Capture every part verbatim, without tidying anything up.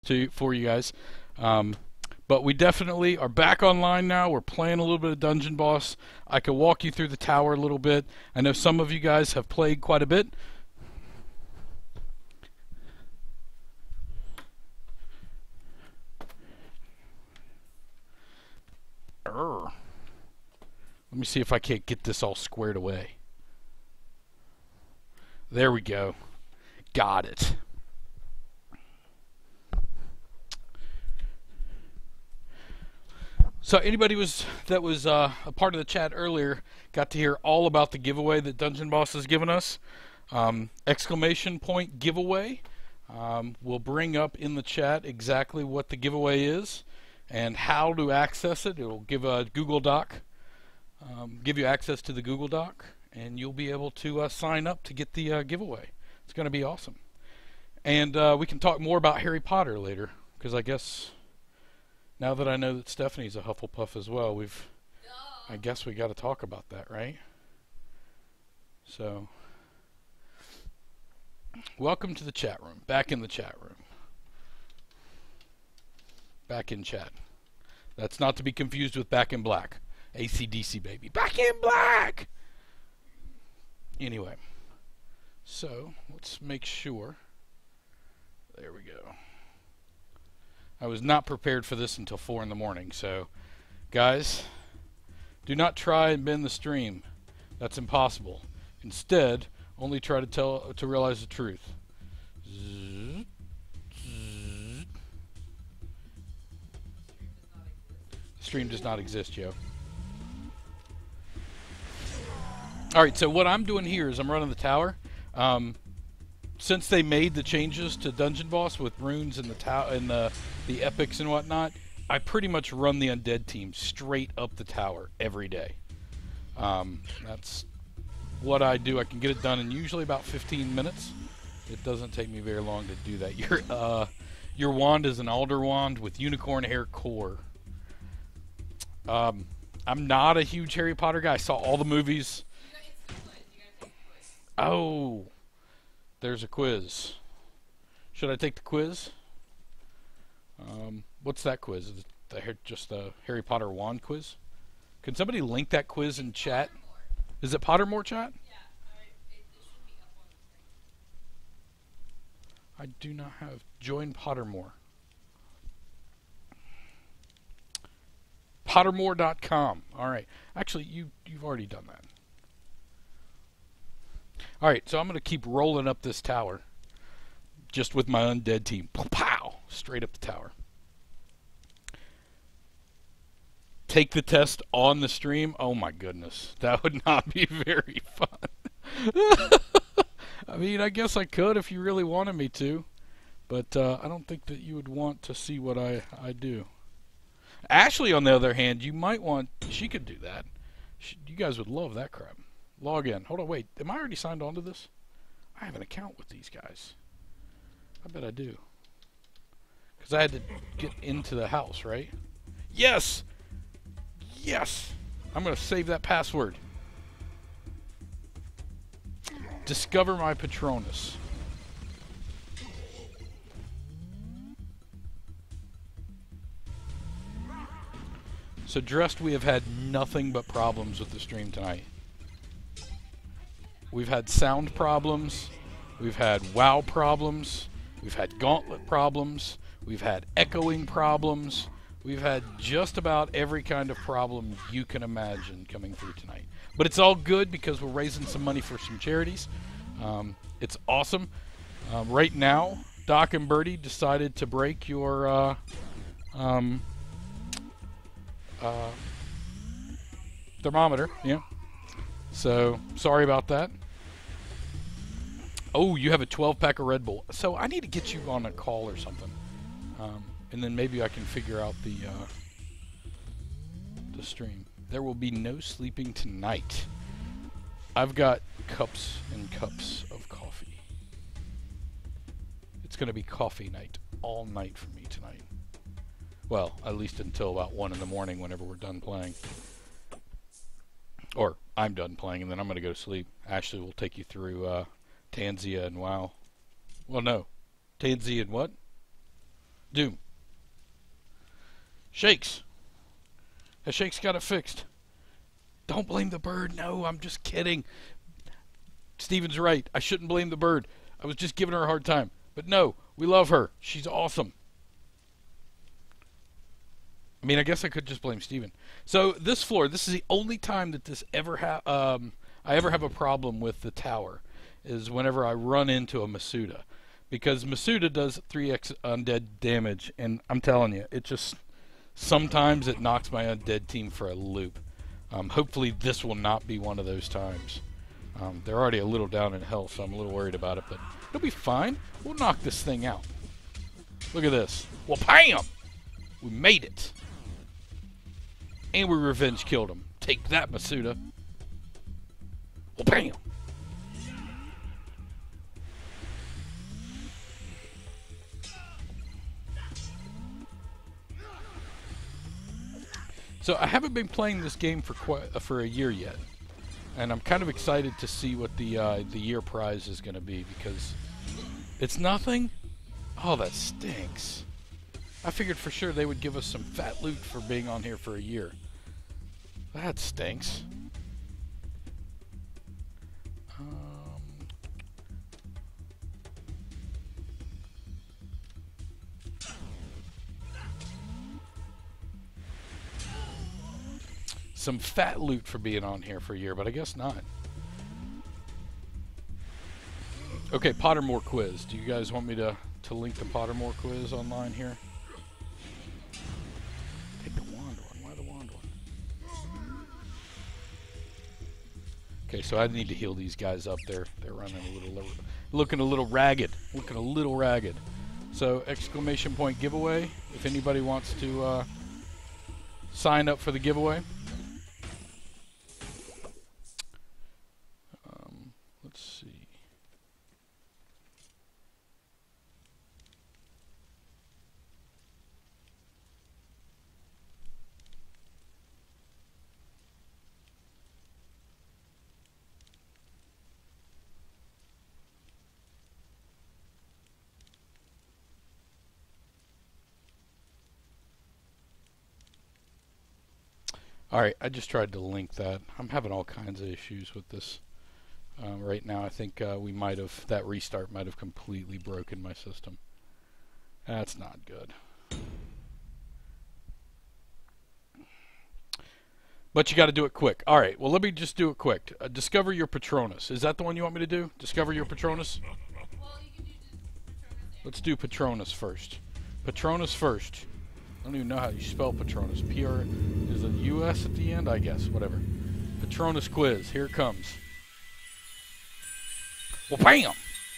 to for you guys. Um, but we definitely are back online now. We're playing a little bit of Dungeon Boss. I can walk you through the tower a little bit. I know some of you guys have played quite a bit. Urgh. Let me see if I can't get this all squared away. There we go. Got it. So anybody was that was uh, a part of the chat earlier got to hear all about the giveaway that Dungeon Boss has given us. Um, exclamation point giveaway. Um, we'll bring up in the chat exactly what the giveaway is and how to access it. It will give a Google Doc, um, give you access to the Google Doc, and you'll be able to uh, sign up to get the uh, giveaway. It's going to be awesome. And uh, we can talk more about Harry Potter later, because I guess now that I know that Stephanie's a Hufflepuff as well, we've, I guess we got to talk about that, right? So, welcome to the chat room. Back in the chat room. Back in chat. That's not to be confused with Back in Black. A C D C, baby. Back in Black! Anyway. So, let's make sure. There we go. I was not prepared for this until four in the morning, so guys, do not try and bend the stream. That's impossible. Instead, only try to tell to realize the truth. Zzz, zzz. The stream does not exist, yo. Alright, so what I'm doing here is I'm running the tower. Um, since they made the changes to Dungeon Boss with runes and the tower and the the epics and whatnot, I pretty much run the undead team straight up the tower every day. Um, that's what I do. I can get it done in usually about fifteen minutes. It doesn't take me very long to do that. Your uh, your wand is an alder wand with unicorn hair core. Um, I'm not a huge Harry Potter guy. I saw all the movies. Oh, there's a quiz. Should I take the quiz? Um, what's that quiz? Is it the, just the Harry Potter wand quiz? Can somebody link that quiz in chat? Is it Pottermore chat? Yeah, uh, it, it should be up on the screen. I do not have. Join Pottermore. Pottermore dot com. All right. Actually, you you've already done that. All right, so I'm going to keep rolling up this tower just with my undead team. Pow! Straight up the tower. Take the test on the stream. Oh my goodness. That would not be very fun. I mean, I guess I could if you really wanted me to. But uh, I don't think that you would want to see what I, I do. Ashley, on the other hand, you might want... She could do that. She, you guys would love that crap. Log in. Hold on, wait. Am I already signed on to this? I have an account with these guys. I bet I do. Because I had to get into the house, right? Yes! Yes! I'm going to save that password. Discover my Patronus. So, Dressed, we have had nothing but problems with the stream tonight. We've had sound problems, we've had WoW problems, we've had Gauntlet problems, we've had echoing problems, we've had just about every kind of problem you can imagine coming through tonight. But it's all good because we're raising some money for some charities. Um, it's awesome. Um, right now, Doc and Birdie decided to break your uh, um, uh, thermometer. Yeah. So, sorry about that. Oh, you have a twelve pack of Red Bull. So, I need to get you on a call or something. Um, and then maybe I can figure out the, uh, the stream. There will be no sleeping tonight. I've got cups and cups of coffee. It's going to be coffee night all night for me tonight. Well, at least until about one in the morning whenever we're done playing. Or I'm done playing and then I'm going to go to sleep. Ashley will take you through uh, Tanzia and WoW. Well, no. Tanzia and what? Doom. Shakes. Has Shakes got it fixed? Don't blame the bird. No, I'm just kidding. Steven's right. I shouldn't blame the bird. I was just giving her a hard time. But no, we love her. She's awesome. I mean, I guess I could just blame Steven. So this floor, this is the only time that this ever ha um, I ever have a problem with the tower, is whenever I run into a Masuda. Because Masuda does three X undead damage, and I'm telling you, it just, sometimes it knocks my undead team for a loop. Um, hopefully this will not be one of those times. Um, they're already a little down in health, so I'm a little worried about it, but it'll be fine. We'll knock this thing out. Look at this. Well, bam! We made it. And we revenge killed him. Take that, Masuda. Well, bam! So I haven't been playing this game for quite, uh, for a year yet, and I'm kind of excited to see what the uh, the year prize is going to be, because it's nothing. Oh, that stinks. I figured for sure they would give us some fat loot for being on here for a year. That stinks. Um, some fat loot for being on here for a year, but I guess not. Okay, Pottermore quiz. Do you guys want me to, to link the Pottermore quiz online here? Take the wand one. Why the wand one? Okay, so I need to heal these guys up there. They're running a little, looking a little ragged. Looking a little ragged. So, exclamation point giveaway. If anybody wants to uh, sign up for the giveaway. Um, let's see. Alright, I just tried to link that. I'm having all kinds of issues with this uh, right now. I think uh, we might have, that restart might have completely broken my system. That's not good. But you got to do it quick. Alright, well let me just do it quick. Uh, discover your Patronus. Is that the one you want me to do? Discover your Patronus? Well, you can do just Patronus. Let's do Patronus first. Patronus first. I don't even know how you spell Patronus. P R is a U S at the end? I guess. Whatever. Patronus quiz. Here it comes. Well, bam!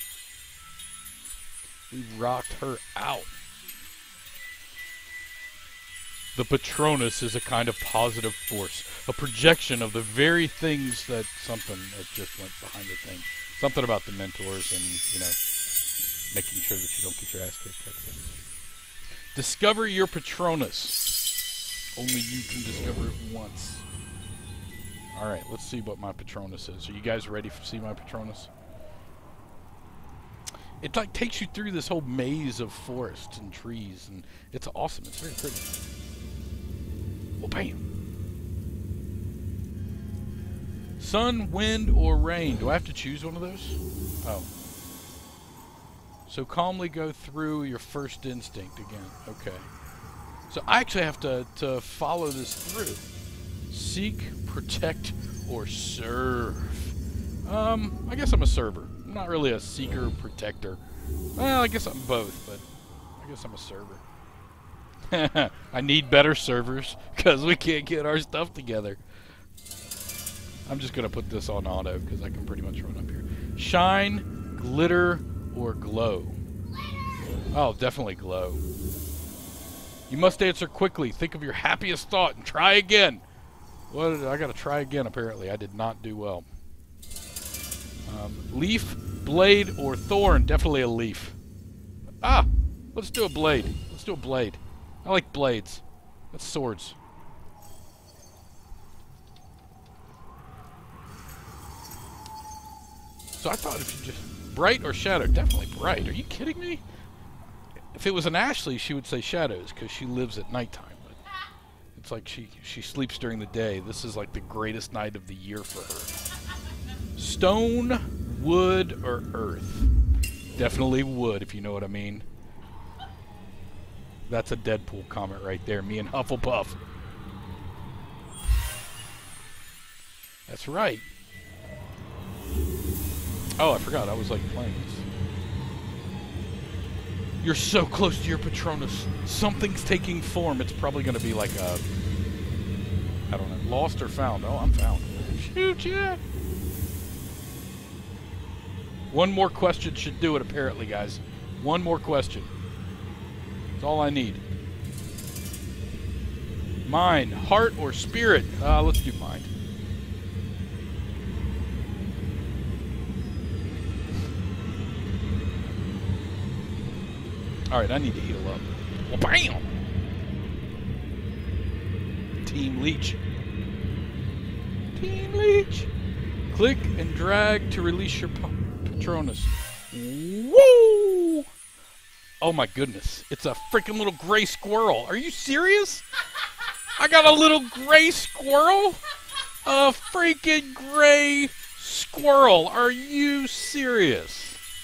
We rocked her out. The Patronus is a kind of positive force. A projection of the very things that something that just went behind the thing. Something about the mentors and, you know, making sure that you don't get your ass kicked. That's it. Discover your Patronus. Only you can discover it once. Alright, let's see what my Patronus is. Are you guys ready to see my Patronus? It like takes you through this whole maze of forests and trees, and it's awesome. It's very pretty. Well, bam. Sun, wind, or rain. Do I have to choose one of those? Oh. So calmly go through your first instinct again. Okay. So I actually have to, to follow this through. Seek, protect, or serve. Um, I guess I'm a server. I'm not really a seeker, protector. Well, I guess I'm both, but I guess I'm a server. I need better servers, because we can't get our stuff together. I'm just going to put this on auto, because I can pretty much run up here. Shine, glitter, or glow? Oh, definitely glow. You must answer quickly. Think of your happiest thought and try again. What? I gotta try again, apparently. I did not do well. Um, leaf, blade, or thorn? Definitely a leaf. Ah! Let's do a blade. Let's do a blade. I like blades. That's swords. So I thought if you just... Bright or shadow? Definitely bright. Are you kidding me? if it was an Ashley, she would say shadows because she lives at nighttime. But it's like she she sleeps during the day. This is like the greatest night of the year for her. Stone, wood, or earth? Definitely wood, if you know what I mean. That's a Deadpool comment right there. Me and Hufflepuff. That's right. Oh, I forgot. I was like playing this. You're so close to your Patronus. Something's taking form. It's probably going to be like a... I don't know. Lost or found. Oh, I'm found. Shoot, yeah. One more question should do it, apparently, guys. One more question. That's all I need. Mind, heart, or spirit? Uh, let's do mind. Alright, I need to heal up. Well, bam! Team Leech. Team Leech. Click and drag to release your Patronus. Woo! Oh my goodness. It's a freaking little gray squirrel. Are you serious? I got a little gray squirrel? A freaking gray squirrel. Are you serious?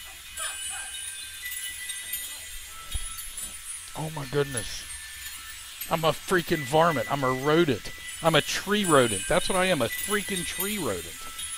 Oh my goodness. I'm a freaking varmint. I'm a rodent. I'm a tree rodent. That's what I am, a freaking tree rodent.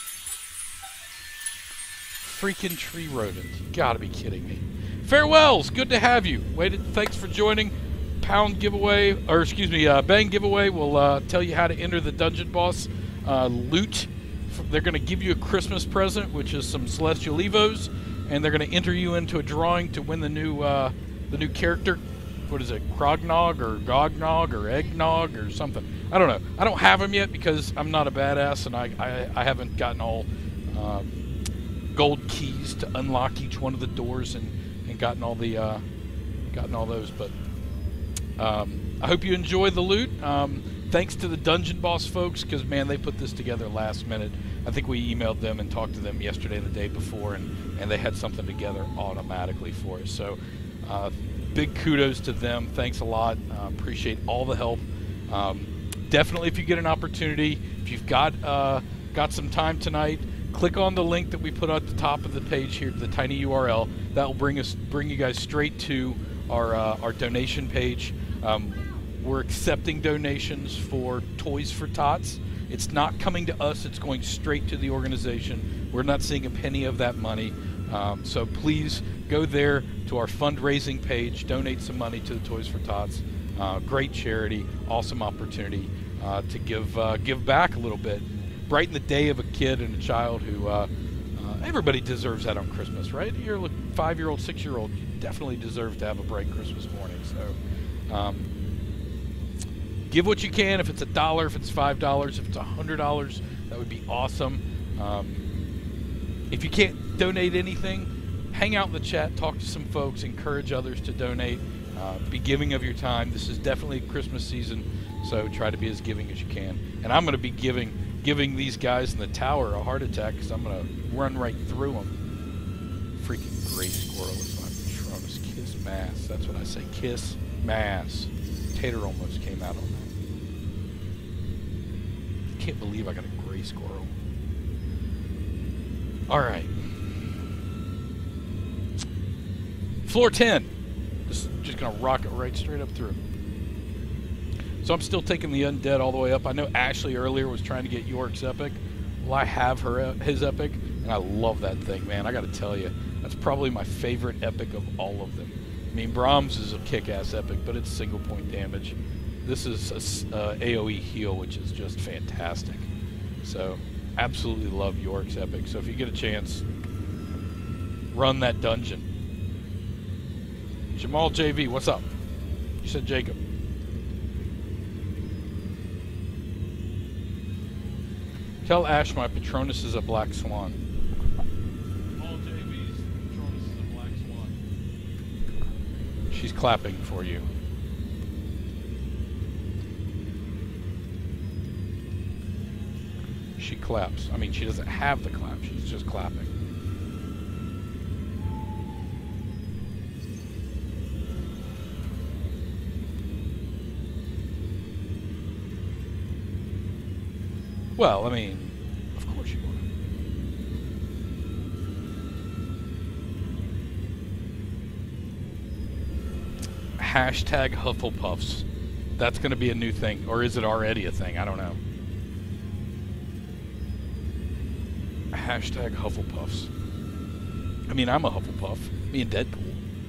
Freaking tree rodent. You gotta be kidding me. Farewells. Good to have you. Waited. Thanks for joining. Pound giveaway, or excuse me, uh, Bang giveaway will uh, tell you how to enter the Dungeon Boss uh, loot. They're going to give you a Christmas present, which is some Celestial Evos, and they're going to enter you into a drawing to win the new uh, the new character. What is it, Krognog or Gognog or Eggnog or something? I don't know. I don't have them yet because I'm not a badass, and I I, I haven't gotten all uh, gold keys to unlock each one of the doors and and gotten all the uh, gotten all those. But um, I hope you enjoy the loot. Um, thanks to the Dungeon Boss folks, because man, they put this together last minute. I think we emailed them and talked to them yesterday and the day before, and and they had something together automatically for us. So. Uh, Big kudos to them. Thanks a lot. Uh, appreciate all the help. Um, definitely, if you get an opportunity, if you've got uh, got some time tonight, click on the link that we put at the top of the page here, the tiny U R L. That will bring us, bring you guys straight to our uh, our donation page. Um, we're accepting donations for Toys for Tots. It's not coming to us. It's going straight to the organization. We're not seeing a penny of that money. Um, so please go there to our fundraising page, donate some money to the Toys for Tots. Uh, great charity, awesome opportunity uh, to give uh, give back a little bit. Brighten the day of a kid and a child who uh, uh, everybody deserves that on Christmas, right? You're a five-year-old, six-year-old, you definitely deserve to have a bright Christmas morning. So um, give what you can. If it's a dollar, if it's five dollars, if it's a hundred dollars, that would be awesome. Um, if you can't donate anything, hang out in the chat, talk to some folks, encourage others to donate, uh, be giving of your time. This is definitely Christmas season, so try to be as giving as you can. And I'm going to be giving giving these guys in the tower a heart attack because I'm going to run right through them. Freaking gray squirrel is my Patronus. Kiss mass. That's what I say. Kiss mass. Tater almost came out on that. Can't believe I got a gray squirrel. All right. Floor ten. Just, just going to rock it right straight up through. So I'm still taking the undead all the way up. I know Ashley earlier was trying to get York's epic. Well, I have her his epic, and I love that thing, man. I got to tell you, that's probably my favorite epic of all of them. I mean, Brahms is a kick-ass epic, but it's single point damage. This is a uh, AoE heal, which is just fantastic. So, absolutely love York's epic. So if you get a chance, run that dungeon. Jamal J V, what's up? You said Jacob. Tell Ash my Patronus is a black swan. Jamal J V's Patronus is a black swan. She's clapping for you. She claps. I mean, she doesn't have the clap. She's just clapping. Well, I mean, of course you are. Hashtag Hufflepuffs. That's going to be a new thing. Or is it already a thing? I don't know. Hashtag Hufflepuffs. I mean, I'm a Hufflepuff. Me and Deadpool.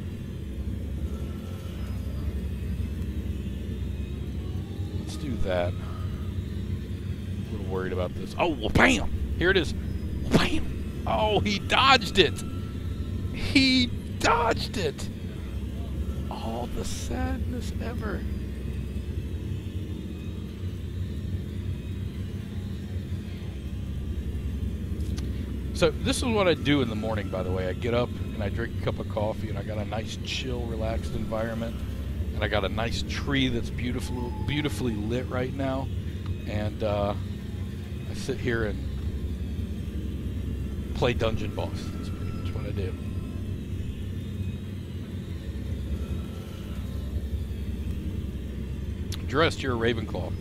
Let's do that. A little worried about this. Oh, well, bam! Here it is. Bam! Oh, he dodged it! He dodged it! All the sadness ever. So this is what I do in the morning, by the way. I get up and I drink a cup of coffee, and I got a nice, chill, relaxed environment, and I got a nice tree that's beautiful, beautifully lit right now, and uh, I sit here and play Dungeon Boss. That's pretty much what I do. Dressed, you're a Ravenclaw.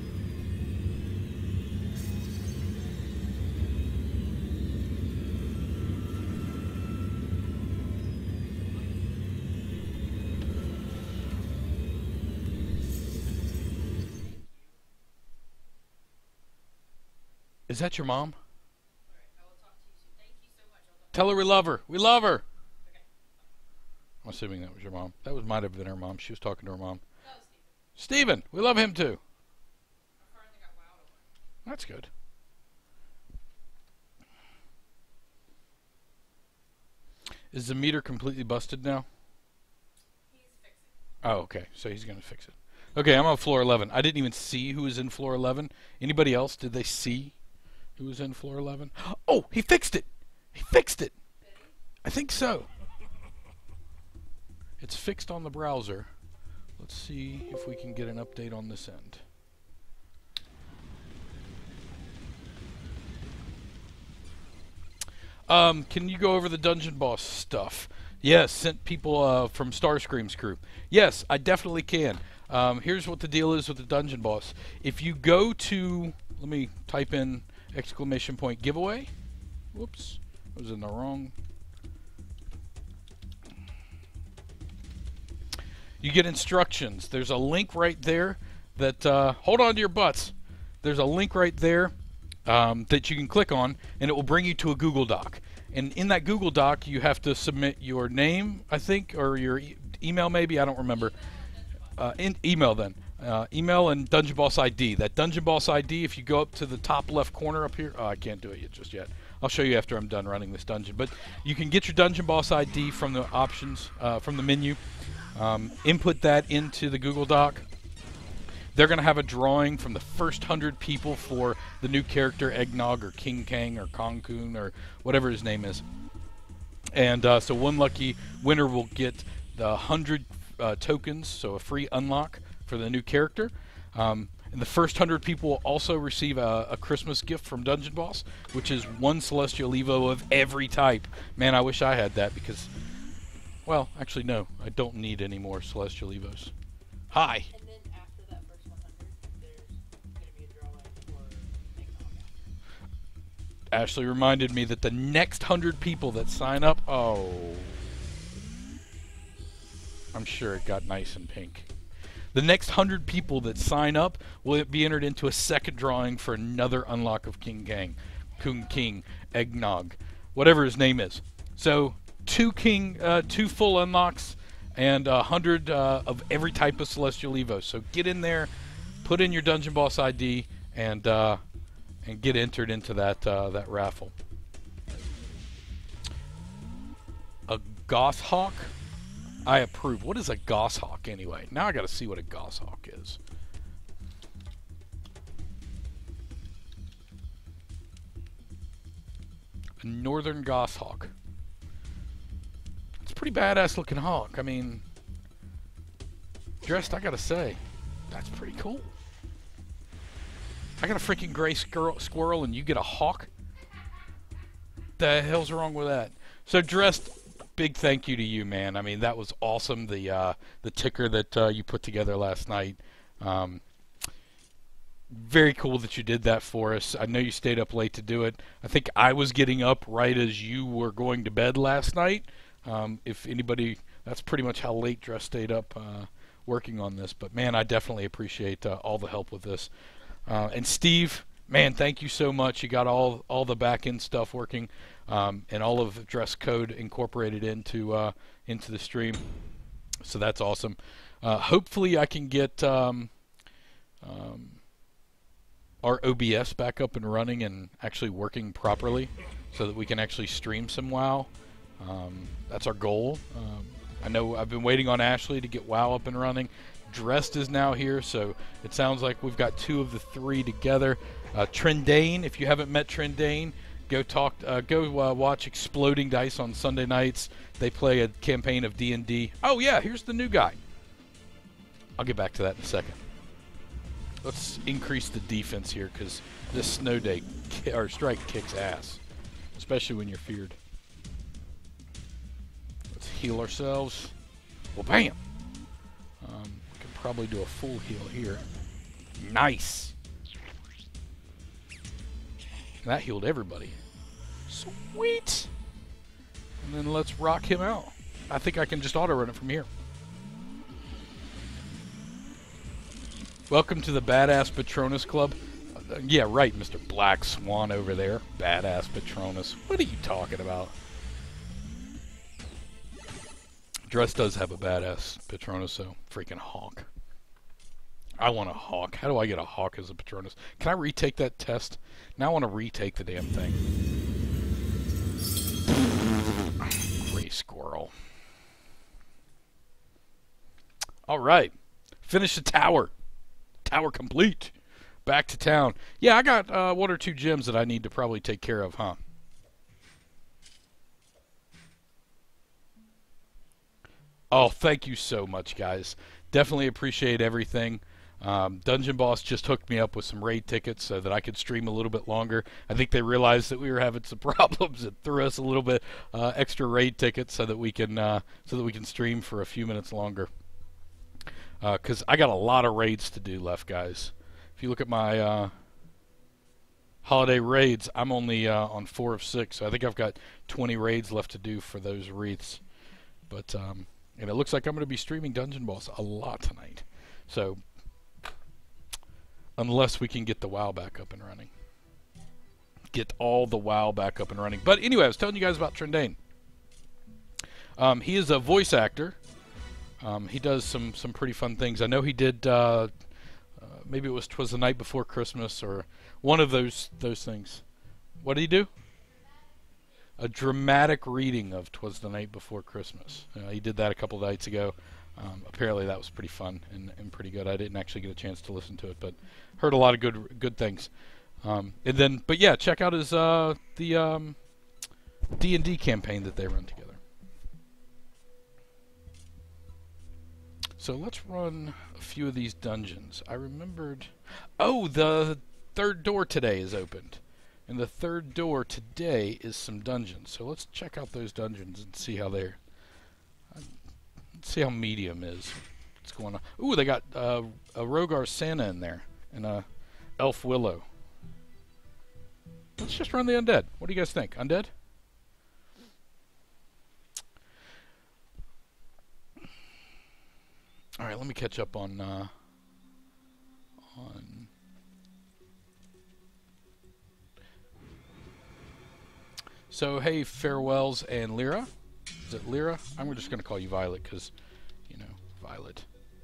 Is that your mom? Tell her we love her. We love her. I'm assuming that was your mom. That was might have been her mom. She was talking to her mom. Steven, we love him too. That's good. Is the meter completely busted now? He's fixing. Oh, okay. So he's going to fix it. Okay, I'm on floor eleven. I didn't even see who was in floor eleven. Anybody else? Did they see who was in floor eleven? Oh, he fixed it. He fixed it. I think so. It's fixed on the browser. Let's see if we can get an update on this end. Um, can you go over the Dungeon Boss stuff? Yes, sent people uh, from Starscream's crew. Yes, I definitely can. Um, here's what the deal is with the Dungeon Boss. If you go to, let me type in exclamation point giveaway. Whoops, I was in the wrong. You get instructions. There's a link right there that, uh, hold on to your butts. There's a link right there um, that you can click on, and it will bring you to a Google Doc. And in that Google Doc, you have to submit your name, I think, or your e email maybe, I don't remember. Uh, in email then. Uh, email and Dungeon Boss I D. That Dungeon Boss I D, if you go up to the top left corner up here, oh, I can't do it yet, just yet. I'll show you after I'm done running this dungeon. But you can get your Dungeon Boss I D from the options, uh, from the menu. Um, input that into the Google Doc. They're going to have a drawing from the first hundred people for the new character Eggnog or King Kang or Kong-kun or whatever his name is. And uh, so one lucky winner will get the hundred uh, tokens, so a free unlock for the new character. Um, and the first hundred people will also receive a, a Christmas gift from Dungeon Boss, which is one Celestial Evo of every type. Man, I wish I had that because... Well, actually, no. I don't need any more Celestial Evos. Hi. And then after that first one hundred, there's going to be a drawing for Eggnog. Ashley reminded me that the next hundred people that sign up, oh, I'm sure it got nice and pink. The next hundred people that sign up will be entered into a second drawing for another unlock of King Kang, Kung King, Eggnog, whatever his name is. So two king, uh, two full unlocks, and a hundred uh, of every type of Celestial Evo. So get in there, put in your Dungeon Boss I D, and uh, and get entered into that uh, that raffle. A Goshawk? I approve. What is a Goshawk anyway? Now I got to see what a Goshawk is. A Northern Goshawk. It's a pretty badass looking hawk. I mean, dressed, I gotta say, that's pretty cool. I got a freaking gray squirrel, squirrel and you get a hawk? The hell's wrong with that? So dressed, big thank you to you, man. I mean, that was awesome. The uh, the ticker that uh, you put together last night. Um, very cool that you did that for us. I know you stayed up late to do it. I think I was getting up right as you were going to bed last night. Um, if anybody, that's pretty much how late Dress stayed up uh, working on this. But man, I definitely appreciate uh, all the help with this. Uh, and Steve, man, thank you so much. You got all all the back end stuff working, um, and all of the Dress code incorporated into uh, into the stream. So that's awesome. Uh, hopefully, I can get um, um, our O B S back up and running and actually working properly, so that we can actually stream some WoW. Um, that's our goal. Um, I know I've been waiting on Ashley to get WoW up and running. Dressed is now here, so it sounds like we've got two of the three together. Uh, Trendane, if you haven't met Trendane, go talk, uh, go uh, watch Exploding Dice on Sunday nights. They play a campaign of D and D. Oh yeah, here's the new guy. I'll get back to that in a second. Let's increase the defense here, because this snow day ki or strike kicks ass, especially when you're feared. Let's heal ourselves. Well, bam. Um, we can probably do a full heal here. Nice. That healed everybody. Sweet. And then let's rock him out. I think I can just auto run it from here. Welcome to the Badass Patronus Club. Uh, yeah, right, Mister Black Swan over there. Badass Patronus. What are you talking about? Dress does have a badass Patronus, so freaking hawk. I want a hawk. How do I get a hawk as a Patronus? Can I retake that test? Now I want to retake the damn thing. Gray squirrel. All right. Finish the tower. Tower complete. Back to town. Yeah, I got uh, one or two gems that I need to probably take care of, huh? Oh, thank you so much, guys. Definitely appreciate everything. Um, Dungeon Boss just hooked me up with some raid tickets so that I could stream a little bit longer. I think they realized that we were having some problems and threw us a little bit uh, extra raid tickets so that we can uh, so that we can stream for a few minutes longer. Because uh, I got a lot of raids to do left, guys. If you look at my uh, holiday raids, I'm only uh, on four of six, so I think I've got twenty raids left to do for those wreaths. But um, and it looks like I'm going to be streaming Dungeon Boss a lot tonight. So unless we can get the WoW back up and running, get all the WoW back up and running. But anyway, I was telling you guys about Trendane. Um, he is a voice actor. Um, he does some some pretty fun things. I know he did. Uh, uh, maybe it was "Twas the Night Before Christmas" or one of those those things. What did he do? A dramatic reading of "Twas the Night Before Christmas." Uh, he did that a couple of nights ago. Um, apparently, that was pretty fun and, and pretty good. I didn't actually get a chance to listen to it, but heard a lot of good good things. Um, and then, but yeah, check out his uh, the um, D and D campaign that they run together. So let's run a few of these dungeons. I remembered... Oh, the third door today is opened. And the third door today is some dungeons. So let's check out those dungeons and see how they're... Uh, let's see how medium is. What's going on? Ooh, they got uh, a Rogar Santa in there. And a Elf Willow. Let's just run the undead. What do you guys think? Undead? All right, let me catch up on uh, on. So hey, Farewells and Lyra. Is it Lyra? I'm just going to call you Violet because, you know, Violet.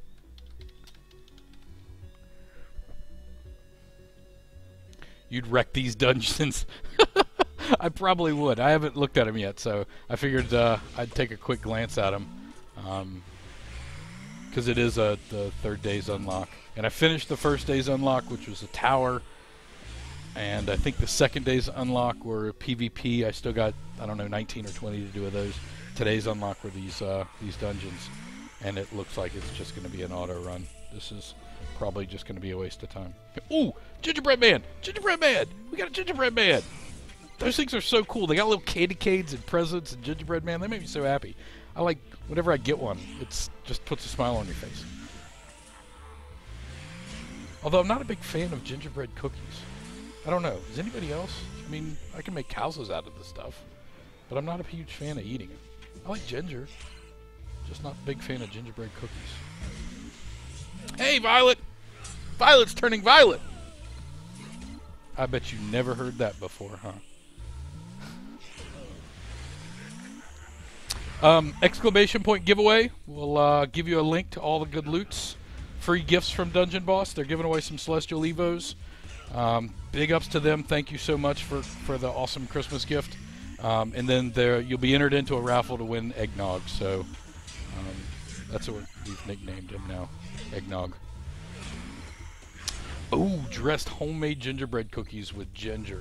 You'd wreck these dungeons. I probably would. I haven't looked at them yet, so I figured uh, I'd take a quick glance at them. Um, because it is a the third day's unlock, and I finished the first day's unlock, which was a tower, and I think the second day's unlock were PvP. I still got, I don't know, nineteen or twenty to do of those. Today's unlock were these uh, these dungeons, and it looks like it's just going to be an auto run. This is probably just going to be a waste of time. Ooh, gingerbread man, gingerbread man, we got a gingerbread man. Those things are so cool. They got little candy canes and presents and gingerbread man. They make me so happy. I like, whenever I get one, it's just puts a smile on your face. Although I'm not a big fan of gingerbread cookies. I don't know. Is anybody else? I mean, I can make houses out of this stuff, but I'm not a huge fan of eating it. I like ginger, just not a big fan of gingerbread cookies. Hey, Violet! Violet's turning violet! I bet you never heard that before, huh? Um, exclamation point giveaway. We'll uh, give you a link to all the good loots. Free gifts from Dungeon Boss. They're giving away some Celestial Evos. Um, big ups to them. Thank you so much for, for the awesome Christmas gift. Um, and then there you'll be entered into a raffle to win eggnog. So um, that's what we've nicknamed him now. Eggnog. Oh, dressed homemade gingerbread cookies with ginger.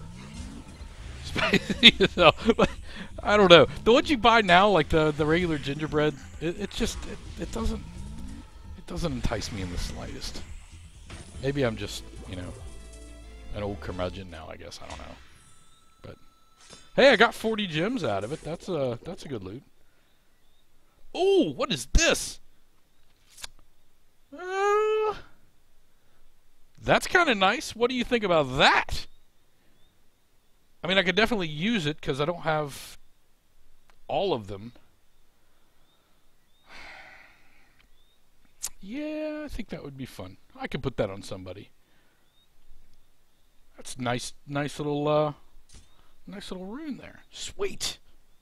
So, I don't know. The ones you buy now, like the the regular gingerbread, it, it just it, it doesn't it doesn't entice me in the slightest. Maybe I'm just, you know, an old curmudgeon now. I guess I don't know. But hey, I got forty gems out of it. That's a that's a good loot. Oh, what is this? Uh, that's kind of nice. What do you think about that? I mean, I could definitely use it because I don't have all of them. Yeah, I think that would be fun. I could put that on somebody. That's nice, nice little, uh, nice little rune there. Sweet.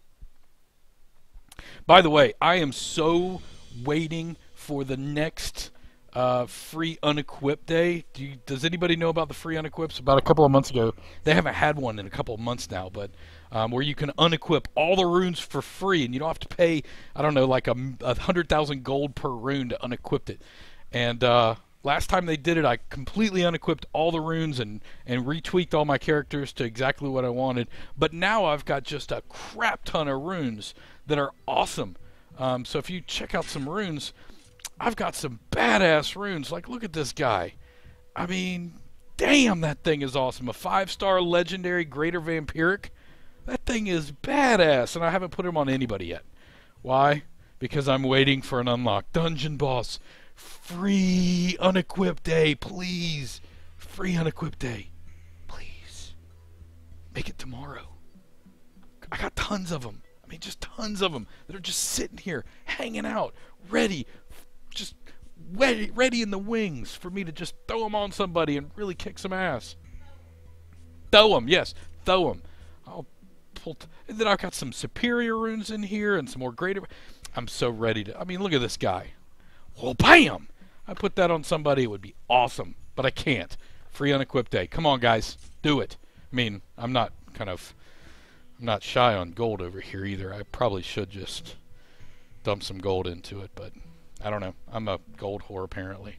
By the way, I am so waiting for the next Uh, free unequipped day. Do you, does anybody know about the free unequips? About a couple of months ago, they haven't had one in a couple of months now, but um, where you can unequip all the runes for free, and you don't have to pay, I don't know, like a, a hundred thousand gold per rune to unequip it. And uh, last time they did it, I completely unequipped all the runes and and retweaked all my characters to exactly what I wanted. But now I've got just a crap ton of runes that are awesome. Um, so if you check out some runes, I've got some badass runes. Like, look at this guy. I mean, damn, that thing is awesome. A five-star legendary Greater Vampiric. That thing is badass, and I haven't put him on anybody yet. Why? Because I'm waiting for an unlock. Dungeon Boss. Free unequipped day, please. Free unequipped day. Please. Make it tomorrow. I got tons of them. I mean, just tons of them that are just sitting here, hanging out, ready, just ready, ready in the wings for me to just throw them on somebody and really kick some ass. Throw them, yes, throw them. I'll pull. T and then I've got some superior runes in here and some more greater. I'm so ready to. I mean, look at this guy. Well, bam! I put that on somebody, it would be awesome, but I can't. Free unequipped day. Come on, guys, do it. I mean, I'm not kind of. I'm not shy on gold over here either. I probably should just dump some gold into it, but I don't know. I'm a gold whore, apparently.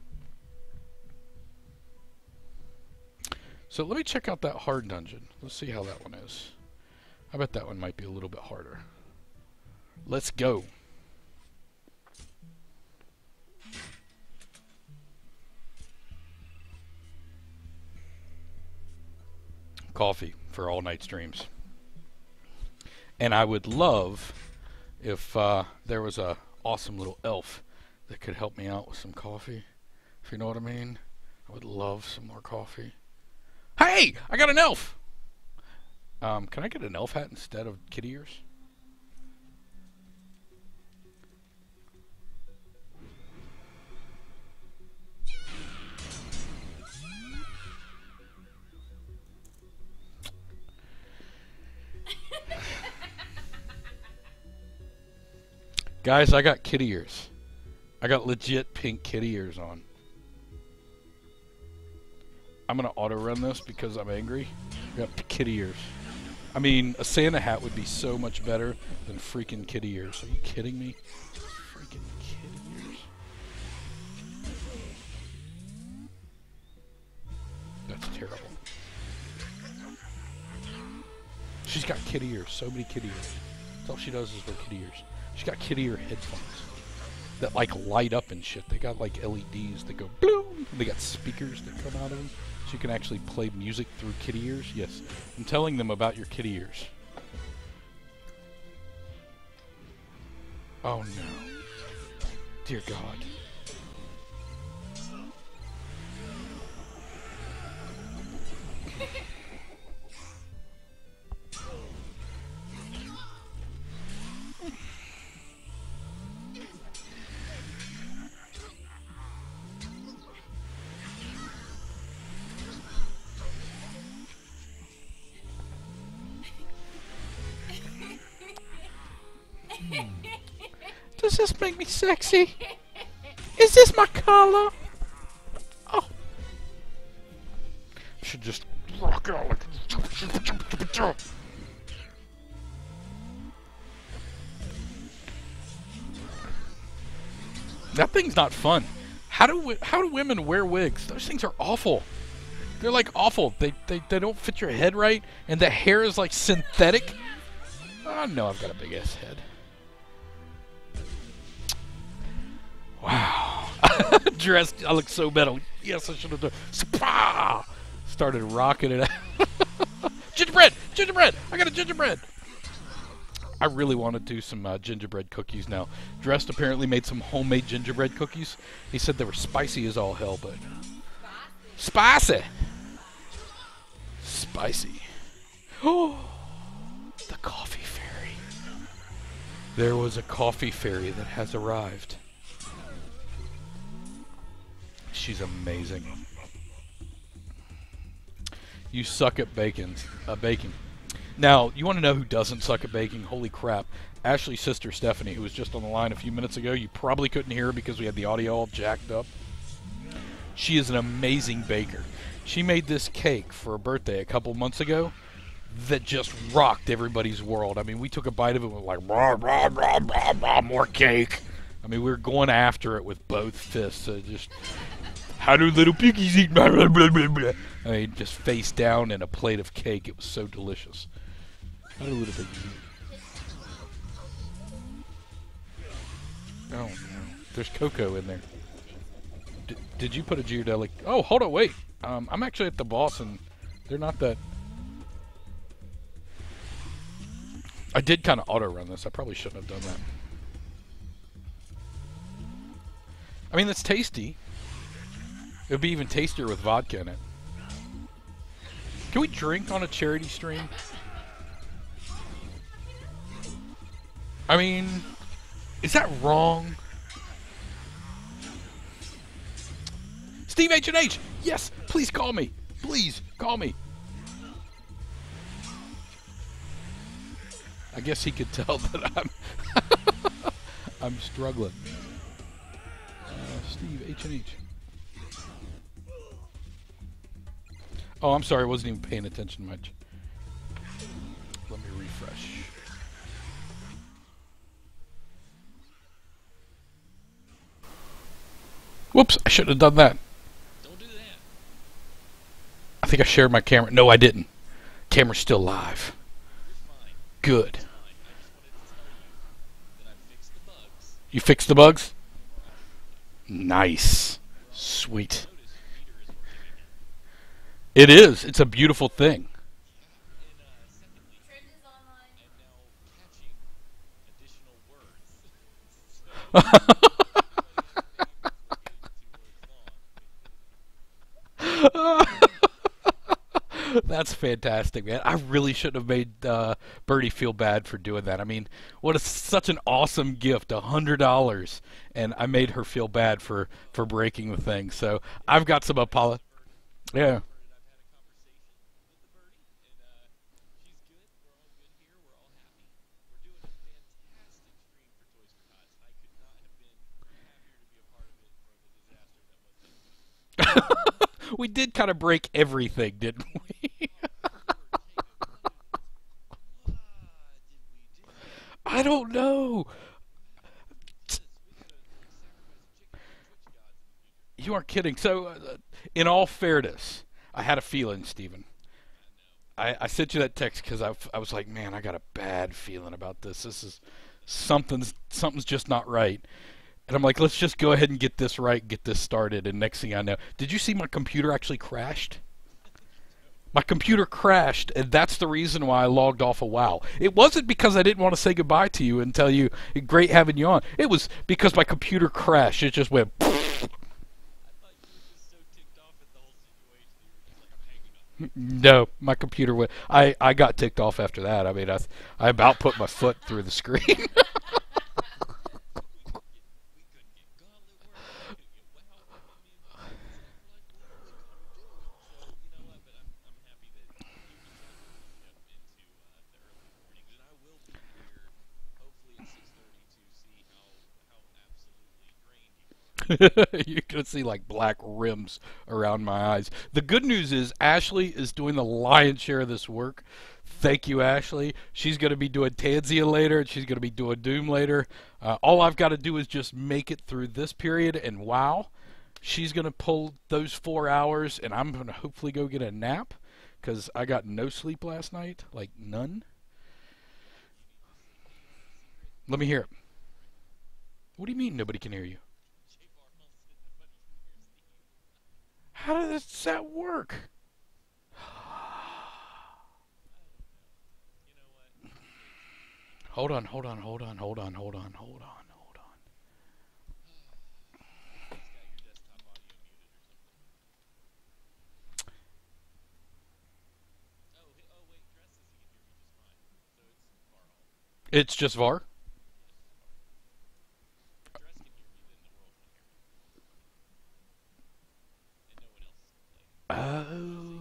So let me check out that hard dungeon. Let's see how that one is. I bet that one might be a little bit harder. Let's go. Coffee for all night streams. And I would love if uh, there was a awesome little elf that could help me out with some coffee. If you know what I mean. I would love some more coffee. Hey! I got an elf! Um, can I get an elf hat instead of kitty ears? Guys, I got kitty ears. I got legit pink kitty ears on. I'm going to auto-run this because I'm angry. I got kitty ears. I mean, a Santa hat would be so much better than freaking kitty ears. Are you kidding me? Freaking kitty ears. That's terrible. She's got kitty ears. So many kitty ears. That's all she does is wear kitty ears. She's got kitty ear headphones that like light up and shit. They got like L E Ds that go bloom. They got speakers that come out of them, so you can actually play music through kitty ears. Yes, I'm telling them about your kitty ears. Oh no, dear God. does this make me sexy? Is this my color? Oh. Should just rock out like. That thing's not fun. How do wi- how do women wear wigs? Those things are awful. They're like awful. They they, they don't fit your head right, and the hair is like synthetic. Oh no, I've got a big ass head. Wow. Dressed, I look so metal. Yes, I should have done. Spa! Started rocking it out. Gingerbread! Gingerbread! I got a gingerbread! I really want to do some uh, gingerbread cookies now. Dressed apparently made some homemade gingerbread cookies. He said they were spicy as all hell, but... Spicy! Spicy. Oh! The coffee fairy. There was a coffee fairy that has arrived. She's amazing. You suck at bacon. Uh, baking. Now, you want to know who doesn't suck at baking? Holy crap. Ashley's sister, Stephanie, who was just on the line a few minutes ago. You probably couldn't hear her because we had the audio all jacked up. She is an amazing baker. She made this cake for her birthday a couple months ago that just rocked everybody's world. I mean, we took a bite of it and we were like, rah, rah, rah, rah, rah, more cake. I mean, we were going after it with both fists. So just, how do little piggies eat? Blah, blah, blah, blah, blah. I mean, just face down in a plate of cake. It was so delicious. How do little piggies eat? Oh, no. There's cocoa in there. D did you put a Ghirardelli? Oh, hold on, wait. Um, I'm actually at the boss, and they're not that... I did kind of auto-run this. I probably shouldn't have done that. I mean, it's tasty. It would be even tastier with vodka in it. Can we drink on a charity stream? I mean, is that wrong? Steve H and H! Yes! Please call me! Please, call me! I guess he could tell that I'm... I'm struggling. Uh, Steve H and H. Oh, I'm sorry, I wasn't even paying attention much. Let me refresh. Whoops, I shouldn't have done that. Don't do that. I think I shared my camera. No, I didn't. Camera's still live. You're fine. Good. It's fine. I just wanted to tell you that I fixed the bugs. You fixed the bugs? Nice. Sweet. Notice your meter is working again. It is. It's a beautiful thing. And uh, secondly, Trend is online. I'm now catching additional words. So, uh, That's fantastic, man. I really shouldn't have made uh, Birdie feel bad for doing that. I mean, what a such an awesome gift, a hundred dollars, and I made her feel bad for for breaking the thing. So I've got some apolo. Yeah. I've had a conversation with the birdie, and uh, she's good. We're all good here. We're all happy. We're doing a fantastic stream for Toys for Tots, and I could not have been happier to be a part of it for the disaster that was this week. We did kind of break everything, didn't we? I don't know. You aren't kidding. So, uh, in all fairness, I had a feeling, Steven. I, I sent you that text because I, I was like, man, I got a bad feeling about this. This is something's something's just not right. And I'm like, let's just go ahead and get this right, and get this started. And next thing I know, did you see my computer actually crashed? My computer crashed, and that's the reason why I logged off of WoW. It wasn't because I didn't want to say goodbye to you and tell you, great having you on. It was because my computer crashed. It just went... I thought you were just so ticked off at the whole situation that you were just like, I'm hanging up. No, my computer went... I, I got ticked off after that. I mean, I, I about put my foot through the screen. We couldn't get Gauntlet work. We couldn't get WoW working. Me and my friends were like, what are we going to do? So, you know what? But I'm, I'm happy that you decided to jump into uh, the early mornings. And I will be here, hopefully at six thirty, to see how, how You're gonna see like black rims around my eyes. The good news is Ashley is doing the lion's share of this work. Thank you, Ashley. She's gonna be doing Tanzia later, and she's gonna be doing Doom later. Uh, all I've got to do is just make it through this period, and wow, she's gonna pull those four hours, and I'm gonna hopefully go get a nap because I got no sleep last night, like none. Let me hear it. What do you mean nobody can hear you? How does that work? Hold on, hold on, hold on, hold on, hold on, hold on, hold on. It's just V A R? Oh.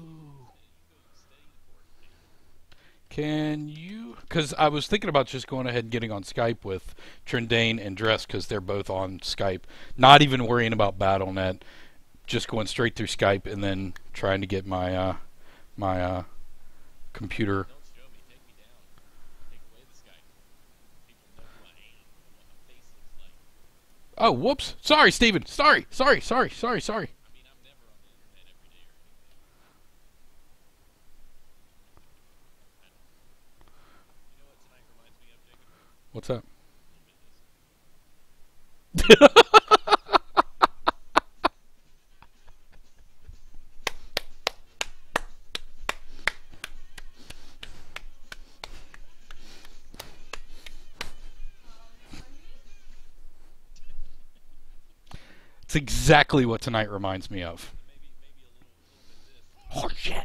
Can you? Because I was thinking about just going ahead and getting on Skype with Trindane and Dress because they're both on Skype. Not even worrying about Battle dot net. Just going straight through Skype and then trying to get my uh, my uh, computer. Oh, whoops! Sorry, Steven. Sorry, sorry, sorry, sorry, sorry. What's up? It's exactly what tonight reminds me of. Oh, shit.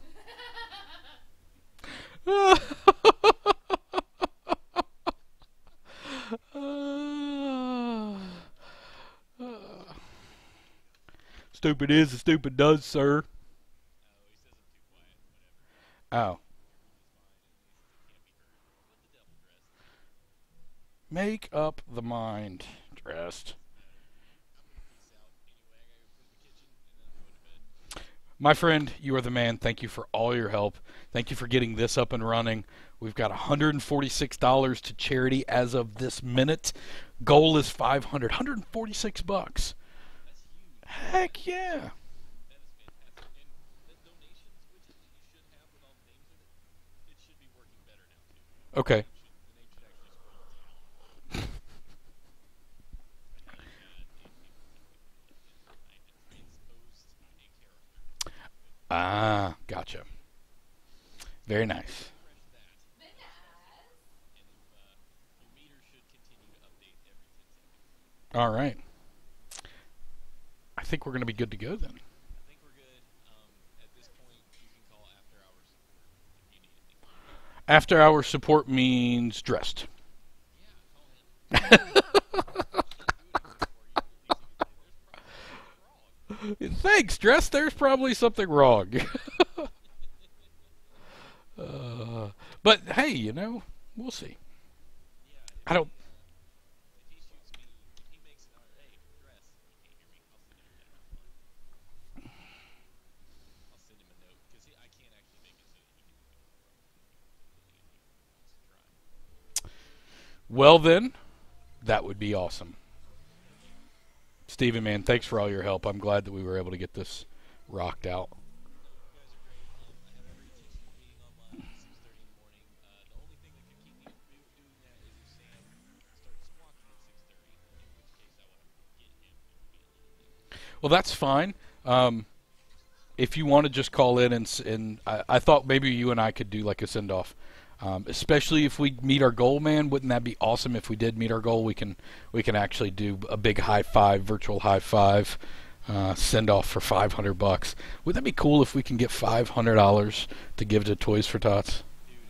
Stupid is, the stupid does, sir. Oh. Make up the mind, Dressed. My friend, you are the man. Thank you for all your help. Thank you for getting this up and running. We've got one hundred forty-six dollars to charity as of this minute. Goal is five hundred dollars. one hundred forty-six bucks. Heck yeah. Okay. Ah, gotcha. Very nice. All right. I think we're going to be good to go then. After hour support means Dressed. Thanks, Dressed. There's probably something wrong. uh, but hey, you know, we'll see. I don't. Well then, that would be awesome. Steven, man, thanks for all your help. I'm glad that we were able to get this rocked out. Well, that's fine. Um, if you want to just call in and, and I, I thought maybe you and I could do like a send-off. Um, especially if we meet our goal, man. Wouldn't that be awesome if we did meet our goal? We can we can actually do a big high five, virtual high five, uh, send off for five hundred bucks. Would that be cool if we can get five hundred dollars to give to Toys for Tots?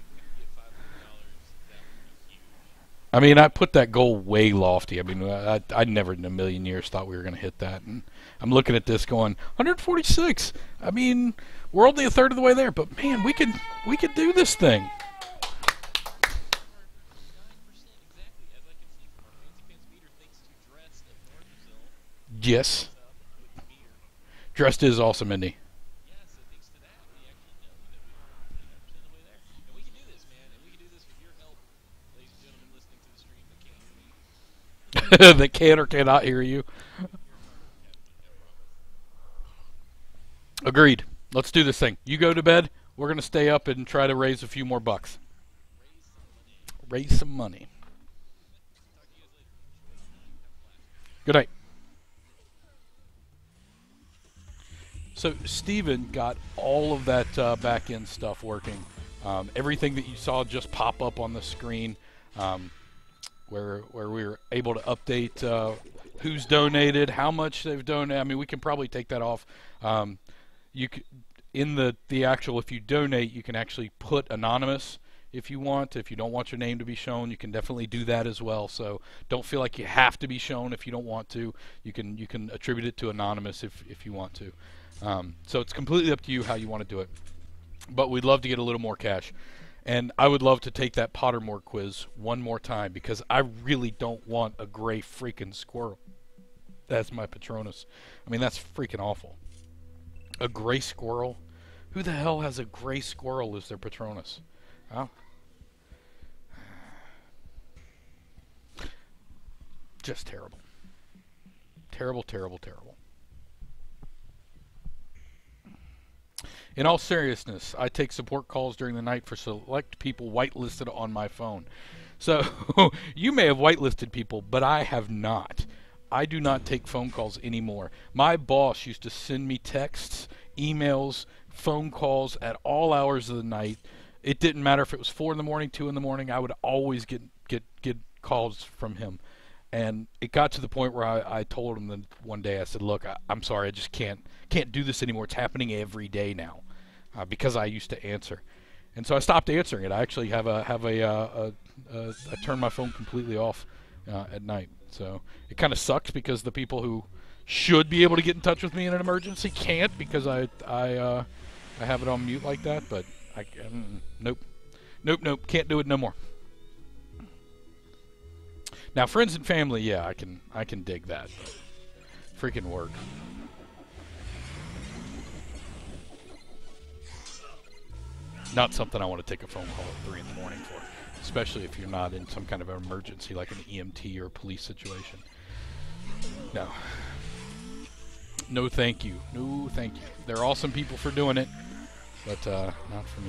I mean, I put that goal way lofty. I mean, I, I never in a million years thought we were going to hit that. And I'm looking at this going, one hundred forty-six. I mean, we're only a third of the way there, but man, we could we could do this thing. Yes. up with the beer. Dressed is awesome, Indy. Yeah, so thanks to that, we actually know that we are ninety-nine percent of the way there. And we can do this, man. And we can do this with your help, ladies and gentlemen listening to the stream that can't hear me. That can or cannot hear you. Agreed. Let's do this thing. You go to bed. We're going to stay up and try to raise a few more bucks. Raise some money. Good night. So Steven got all of that uh, back-end stuff working. Um, everything that you saw just pop up on the screen, um, where where we were able to update uh, who's donated, how much they've donated. I mean, we can probably take that off. Um, you c in the the actual, if you donate, you can actually put anonymous if you want. If you don't want your name to be shown, you can definitely do that as well. So don't feel like you have to be shown if you don't want to. You can you can attribute it to anonymous if if you want to. Um, so it's completely up to you how you want to do it. But we'd love to get a little more cash. And I would love to take that Pottermore quiz one more time because I really don't want a gray freaking squirrel. That's my Patronus. I mean, that's freaking awful. A gray squirrel? Who the hell has a gray squirrel as their Patronus? Oh. Just terrible. Terrible, terrible, terrible. In all seriousness, I take support calls during the night for select people whitelisted on my phone. So, you may have whitelisted people, but I have not. I do not take phone calls anymore. My boss used to send me texts, emails, phone calls at all hours of the night. It didn't matter if it was four in the morning, two in the morning. I would always get get get calls from him. And it got to the point where I, I told him that one day, I said, look, I, I'm sorry, I just can't can't do this anymore. It's happening every day now uh, because I used to answer. And so I stopped answering it. I actually have a have a, uh, a, a I turned my phone completely off uh, at night. So it kind of sucks because the people who should be able to get in touch with me in an emergency can't because I I uh, I have it on mute like that. But I mm, nope, nope, nope, can't do it no more. Now, friends and family, yeah, I can I can dig that. But freaking work. Not something I want to take a phone call at three in the morning for, especially if you're not in some kind of an emergency like an E M T or a police situation. No. No thank you. No thank you. They're awesome people for doing it, but uh, not for me,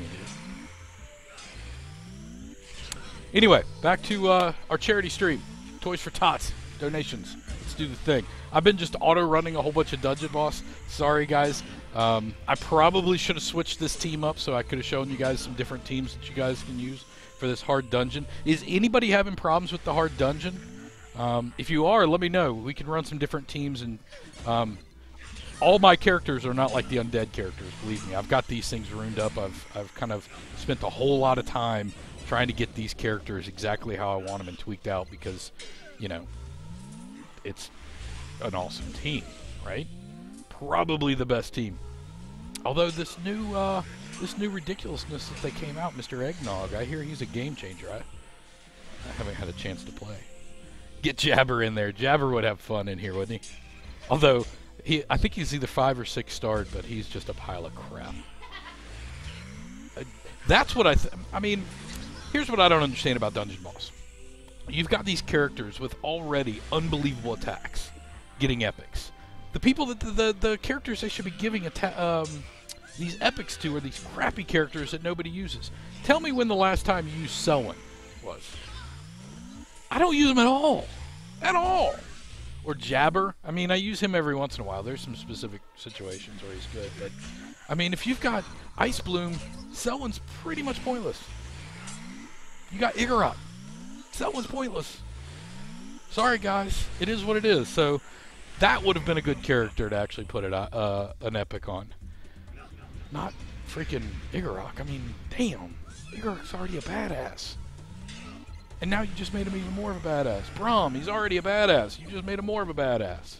dude. Anyway, back to uh, our charity stream. Toys for Tots. Donations. Let's do the thing. I've been just auto-running a whole bunch of Dungeon Boss. Sorry, guys. Um, I probably should have switched this team up so I could have shown you guys some different teams that you guys can use for this hard dungeon. Is anybody having problems with the hard dungeon? Um, if you are, let me know. We can run some different teams. And um, all my characters are not like the undead characters, believe me. I've got these things runed up. I've, I've kind of spent a whole lot of time trying to get these characters exactly how I want them and tweaked out because, you know, it's an awesome team, right? Probably the best team. Although this new uh, this new ridiculousness that they came out, Mister Eggnog, I hear he's a game changer. I, I haven't had a chance to play. Get Jabber in there. Jabber would have fun in here, wouldn't he? Although, he, I think he's either five or six starred, but he's just a pile of crap. Uh, that's what I th I mean, here's what I don't understand about Dungeon Boss. You've got these characters with already unbelievable attacks getting epics. The people that the, the, the characters they should be giving um, these epics to are these crappy characters that nobody uses. Tell me when the last time you used Selwyn was. I don't use him at all. At all. Or Jabber. I mean, I use him every once in a while. There's some specific situations where he's good. But, I mean, if you've got Ice Bloom, Selwyn's pretty much pointless. You got Igorot. Selwyn's pointless. Sorry, guys. It is what it is. So, that would have been a good character to actually put it uh, an epic on. Not freaking Igorot. I mean, damn. Igorot's already a badass. And now you just made him even more of a badass. Braum, he's already a badass. You just made him more of a badass.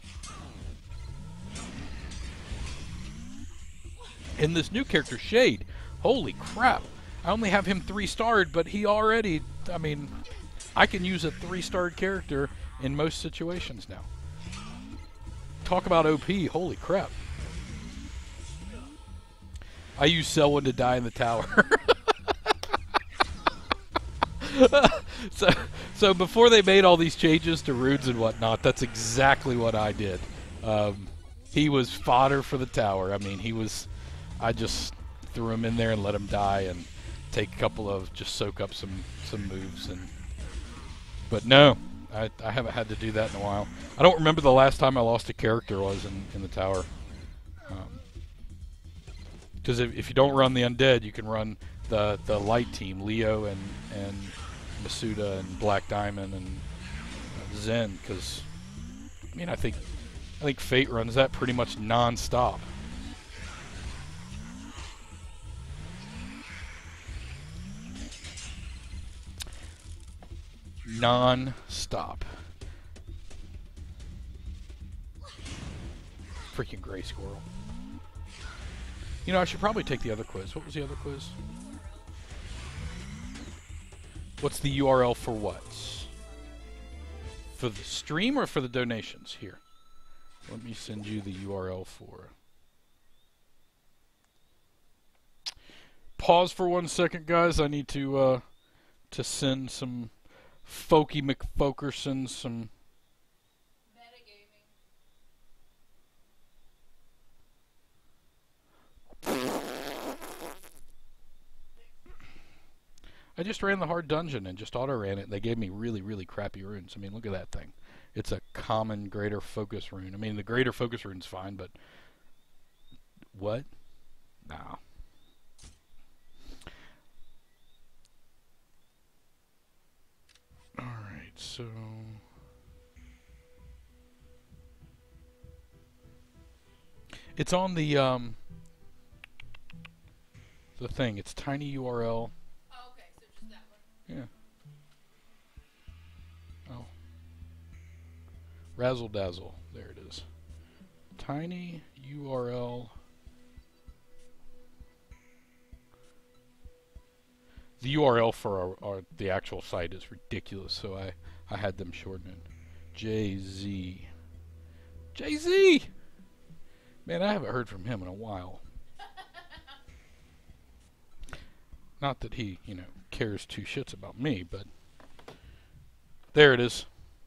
And this new character, Shade. Holy crap. I only have him three-starred, but he already, I mean, I can use a three-starred character in most situations now. talk about O P. Holy crap. I use Selwyn to die in the tower. so, so before they made all these changes to runes and whatnot, that's exactly what I did. Um, he was fodder for the tower. I mean, he was... I just threw him in there and let him die and take a couple of... just soak up some, some moves. And But no, I, I haven't had to do that in a while. I don't remember the last time I lost a character was in, in the tower. Because if, if you don't run the undead, you can run the the light team, Leo and and Masuda and Black Diamond and uh, Zen. Because I mean, I think I think Fate runs that pretty much non-stop. Non-stop. Freaking gray squirrel. You know, I should probably take the other quiz. What was the other quiz? What's the U R L for what? For the stream or for the donations? Here. Let me send you the U R L for... Pause for one second, guys. I need to, uh, to send some Folky McFokerson some... I just ran the hard dungeon and just auto ran it. And they gave me really, really crappy runes. I mean, look at that thing. It's a common greater focus rune. I mean, the greater focus rune's fine, but what? No. All right, so it's on the um the thing. It's tiny U R L. Yeah. Oh. Razzle dazzle. There it is. Tiny U R L. The U R L for our, our the actual site is ridiculous, so I I had them shorten it. J Z. J Z. Man, I haven't heard from him in a while. Not that he, you know, cares two shits about me, but there it is.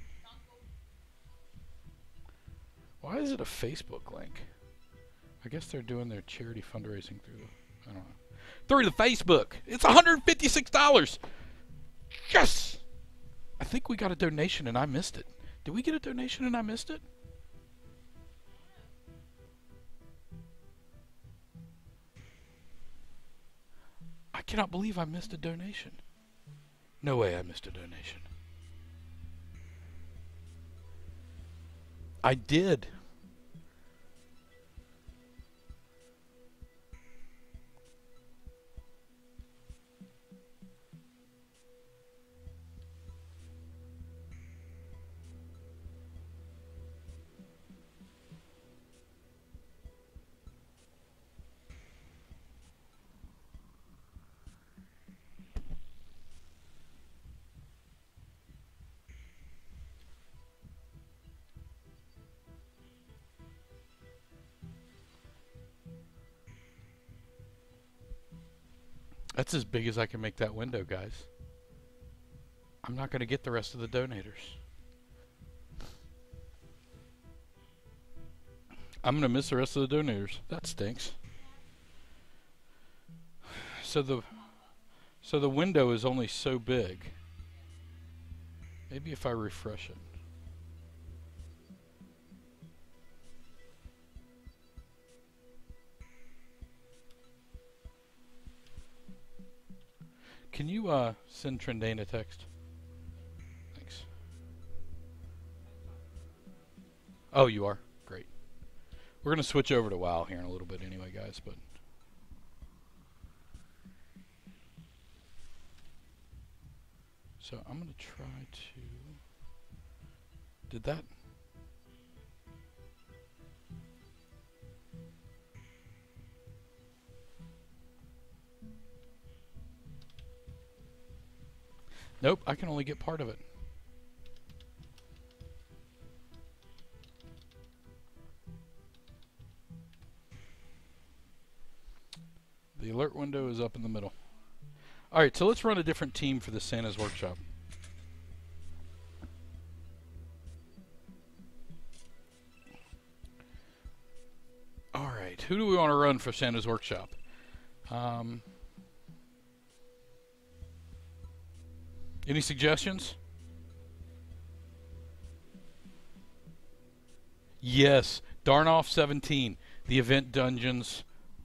Why is it a Facebook link? I guess they're doing their charity fundraising through the, I don't know. Through the Facebook. It's one hundred fifty-six dollars. Yes! I think we got a donation and I missed it. Did we get a donation and I missed it? I cannot believe I missed a donation. No way I missed a donation. I did. That's as big as I can make that window, guys. I'm not going to get the rest of the donators. I'm going to miss the rest of the donators. That stinks. So the so the window is only so big. Maybe if I refresh it. Can you uh, send Trendane a text? Thanks. Oh, you are? Great. We're going to switch over to WoW here in a little bit anyway, guys, but... So I'm going to try to... Did that... Nope, I can only get part of it. the alert window is up in the middle. Alright, so let's run a different team for the Santa's Workshop. Alright, who do we want to run for Santa's Workshop? Um, any suggestions? Yes, Darnoff seventeen, the event dungeons.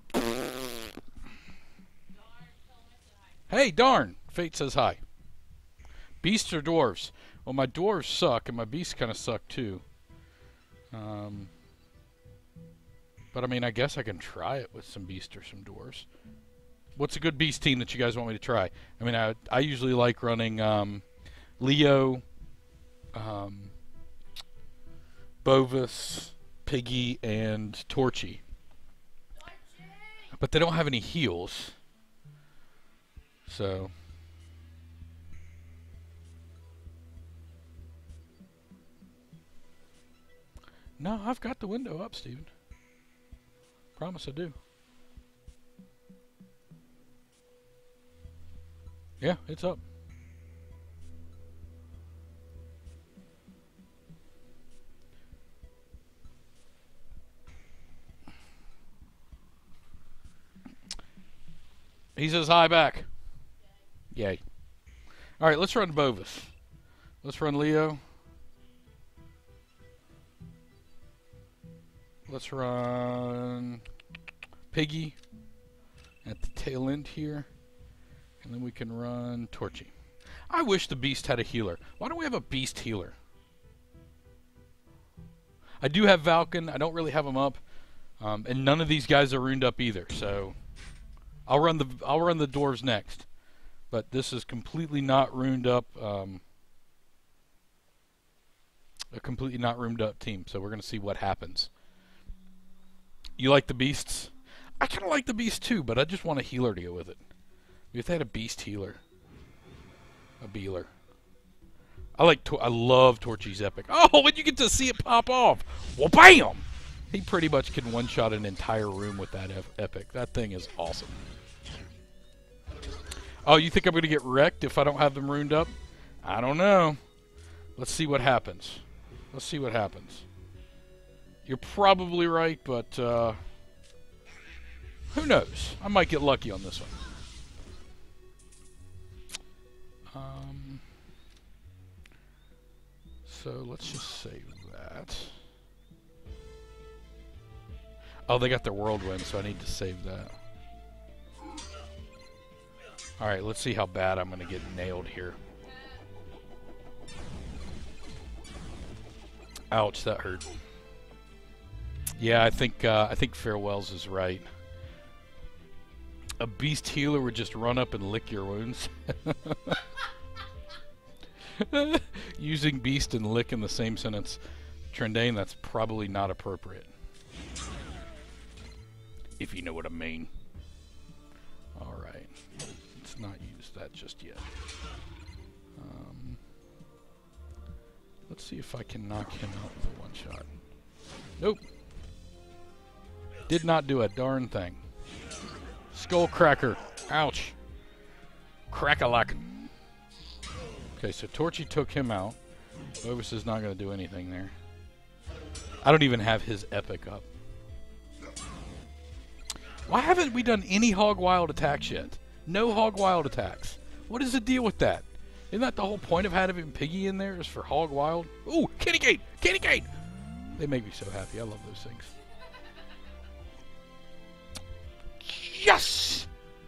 Hey, darn! Fate says hi. Beasts or dwarves? Well, my dwarves suck, and my beasts kind of suck too. Um, but I mean, I guess I can try it with some beasts or some dwarves. What's a good beast team that you guys want me to try? I mean, I I usually like running um, Leo, um, Bovis, Piggy, and Torchy. But they don't have any heals. So no, I've got the window up, Steven. Promise I do. Yeah, it's up. He says hi back. Yay. Alright, let's run Bovis. Let's run Leo. Let's run Piggy at the tail end here. And then we can run Torchy. I wish the beast had a healer. Why don't we have a beast healer? I do have Valken. I don't really have him up. Um, and none of these guys are ruined up either. So I'll run the I'll run the dwarves next. But this is completely not ruined up. Um, a completely not roomed up team. So we're going to see what happens. You like the beasts? I kind of like the beast too, but I just want a healer to go with it. If they had a beast healer, a beeler. I like. Tor I love Torchy's epic. Oh, when you get to see it pop off, well, bam! He pretty much can one-shot an entire room with that epic. That thing is awesome. Oh, you think I'm going to get wrecked if I don't have them ruined up? I don't know. Let's see what happens. Let's see what happens. You're probably right, but uh, who knows? I might get lucky on this one. Um, so let's just save that. Oh, they got their whirlwind, so I need to save that. Alright, let's see how bad I'm going to get nailed here. Ouch, that hurt. Yeah, I think uh, I think Farewells is right. A beast healer would just run up and lick your wounds. Using beast and lick in the same sentence. Trendane, that's probably not appropriate. If you know what I mean. Alright. Let's not use that just yet. Um, let's see if I can knock him out with a one-shot. Nope. Did not do a darn thing. Skullcracker. Ouch. Crack-a-lack. Okay, so Torchy took him out. Bovis is not going to do anything there. I don't even have his epic up. Why haven't we done any Hog Wild attacks yet? No Hog Wild attacks. What is the deal with that? Isn't that the whole point of having Piggy in there is for Hog Wild? Ooh, Kitty Gate! Kitty Gate! They make me so happy. I love those things. Yes!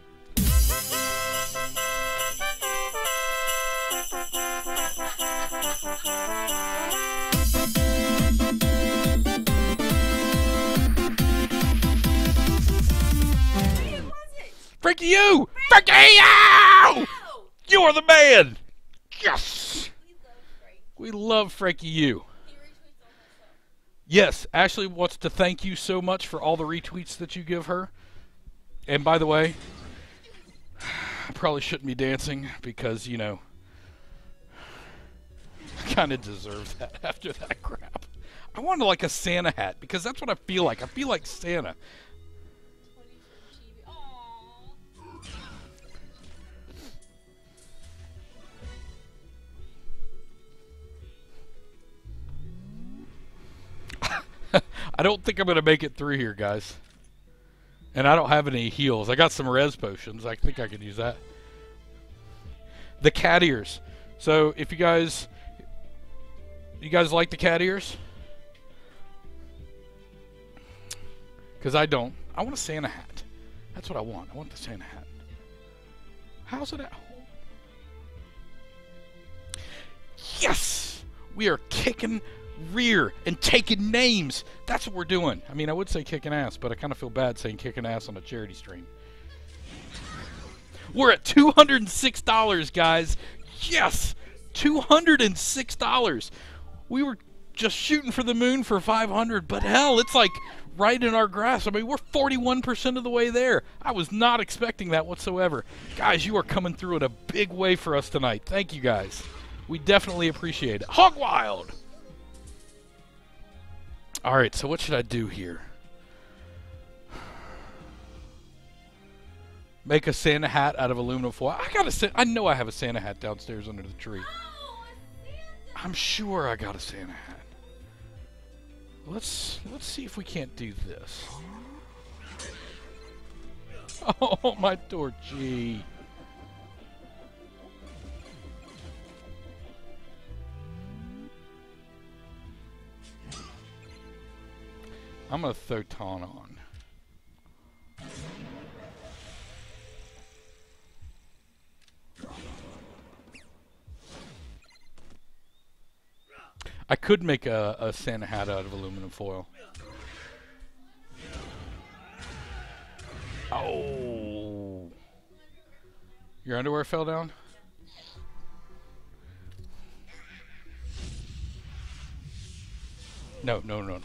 Frankie, you! Frankie, you! You are the man! Yes! We love Frankie, you. Yes, Ashley wants to thank you so much for all the retweets that you give her. And by the way, I probably shouldn't be dancing because, you know, I kind of deserve that after that crap. I wanted like a Santa hat because that's what I feel like. I feel like Santa. I don't think I'm going to make it through here, guys. And I don't have any heals. I got some res potions. I think I could use that. The cat ears. So if you guys... You guys like the cat ears? Because I don't. I want a Santa hat. That's what I want. I want the Santa hat. How's it at home? Yes! We are kicking rear and taking names. That's what we're doing. I mean, I would say kicking ass, but I kind of feel bad saying kicking ass on a charity stream. We're at two hundred six dollars, guys. Yes! two hundred six dollars. We were just shooting for the moon for five hundred, but hell, it's like right in our grasp. I mean, we're forty-one percent of the way there. I was not expecting that whatsoever. Guys, you are coming through in a big way for us tonight. Thank you, guys. We definitely appreciate it. Hog Wild! All right, so what should I do here? Make a Santa hat out of aluminum foil. I got a. I know I have a Santa hat downstairs under the tree. I'm sure I got a Santa hat. Let's let's see if we can't do this. Oh, my Torchy. I'm gonna throw Taunt on. I could make a, a Santa hat out of aluminum foil. Oh. Your underwear fell down? No, no, no, no.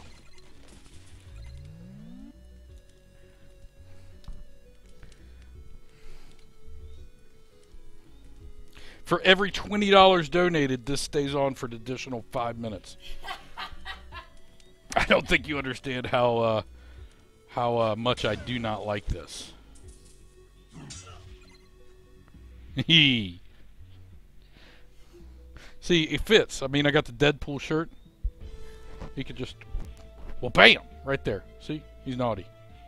For every twenty dollars donated, this stays on for an additional five minutes. I don't think you understand how uh, how uh, much I do not like this. See, it fits. I mean, I got the Deadpool shirt. He could just, well, bam, right there. See, he's naughty.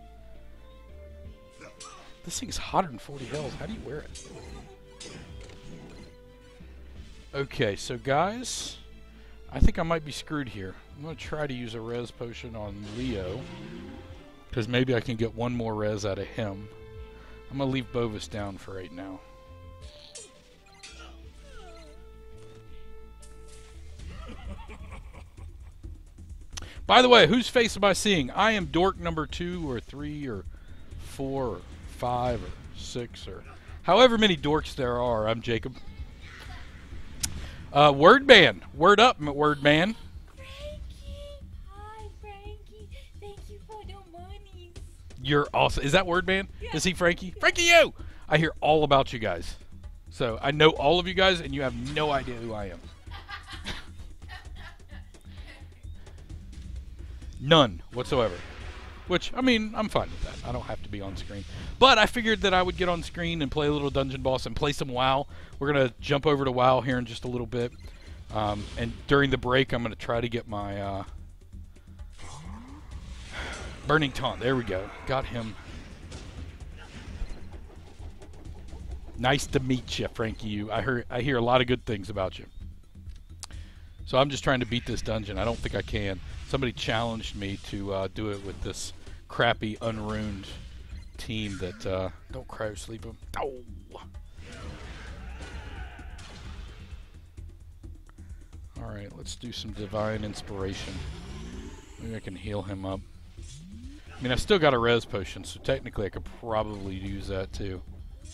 This thing's one hundred forty hells. How do you wear it? Okay, so guys, I think I might be screwed here. I'm going to try to use a res potion on Leo, because maybe I can get one more res out of him. I'm going to leave Bovis down for right now. By the way, whose face am I seeing? I am dork number two or three or four or five or six or however many dorks there are. I'm Jacob. Uh, Wordman. Word up, Wordman. Frankie! Hi, Frankie. Thank you for the money. You're awesome. Is that Wordman? Yeah. Is he Frankie? Frankie, you! I hear all about you guys. So, I know all of you guys, and you have no idea who I am. None whatsoever. Which, I mean, I'm fine with that. I don't have to be on screen. But I figured that I would get on screen and play a little Dungeon Boss and play some WoW. We're going to jump over to WoW here in just a little bit. Um, and during the break, I'm going to try to get my uh, Burning Taunt. There we go. Got him. Nice to meet you, Frankie. You. I heard. I hear a lot of good things about you. So I'm just trying to beat this dungeon. I don't think I can. Somebody challenged me to uh, do it with this crappy, unruined team that... Uh, don't cryo sleep him. Oh! Alright, let's do some Divine Inspiration. Maybe I can heal him up. I mean, I still got a res potion, so technically I could probably use that too.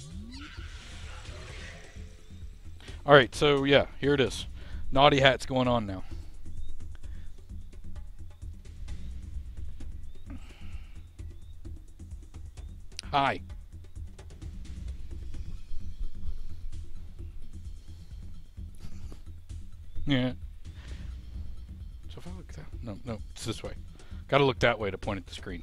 Alright, so yeah, here it is. Naughty Hat's going on now. Hi. Yeah. So if I look that... No, no, it's this way. Gotta look that way to point at the screen.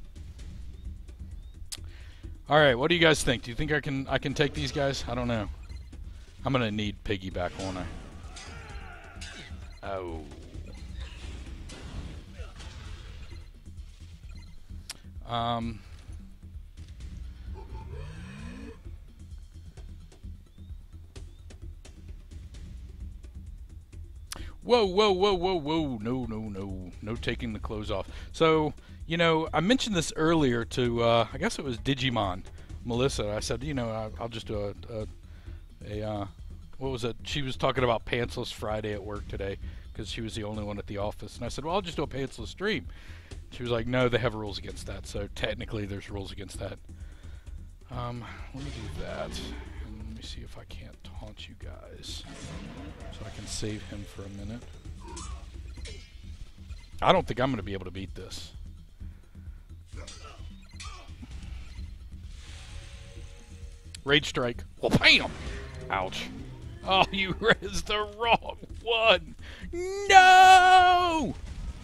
Alright, what do you guys think? Do you think I can I can take these guys? I don't know. I'm gonna need piggyback, won't I? Oh. Um, whoa, whoa, whoa, whoa, whoa. No, no, no. No taking the clothes off. So, you know, I mentioned this earlier to, uh, I guess it was Digimon, Melissa. I said, you know, I, I'll just do a, a, a uh, what was it? She was talking about Pantsless Friday at work today because she was the only one at the office. And I said, well, I'll just do a Pantsless stream. She was like, no, they have rules against that. So technically there's rules against that. Um, let me do that. And let me see if I can't taunt you guys. So I can save him for a minute. I don't think I'm going to be able to beat this. Rage Strike. Well, bam! Ouch. Oh, you res the wrong one! No!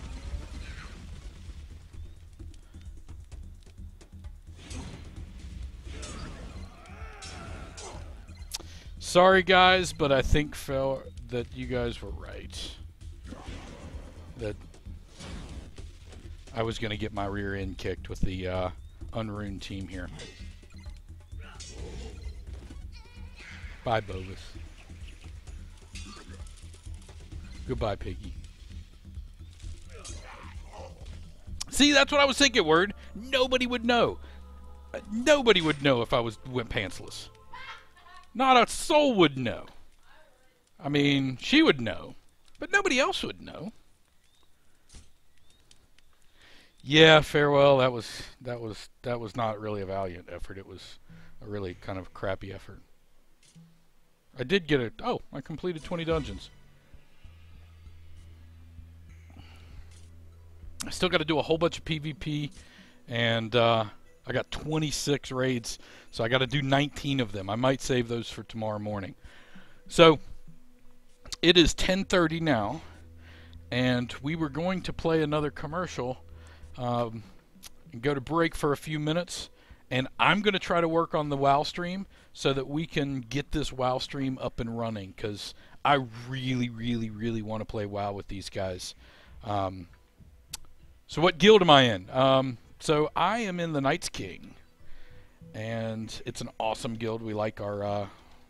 Sorry, guys, but I think Phil, that you guys were right. That I was going to get my rear end kicked with the uh, Unruined team here. Bye, Bovis. Goodbye, Piggy. See, that's what I was thinking, Word. Nobody would know. Uh, nobody would know if I was went pantsless. Not a soul would know. I mean, she would know, but nobody else would know. Yeah, farewell. That was that was that was not really a valiant effort. It was a really kind of crappy effort. I did get it. Oh, I completed twenty dungeons. I still got to do a whole bunch of PvP, and uh, I got twenty-six raids, so I got to do nineteen of them. I might save those for tomorrow morning. So it is ten thirty now, and we were going to play another commercial um, and go to break for a few minutes. And I'm going to try to work on the WoW stream so that we can get this WoW stream up and running, because I really, really, really want to play WoW with these guys. Um, so what guild am I in? Um, so I am in the Knights King, and it's an awesome guild. We like our uh,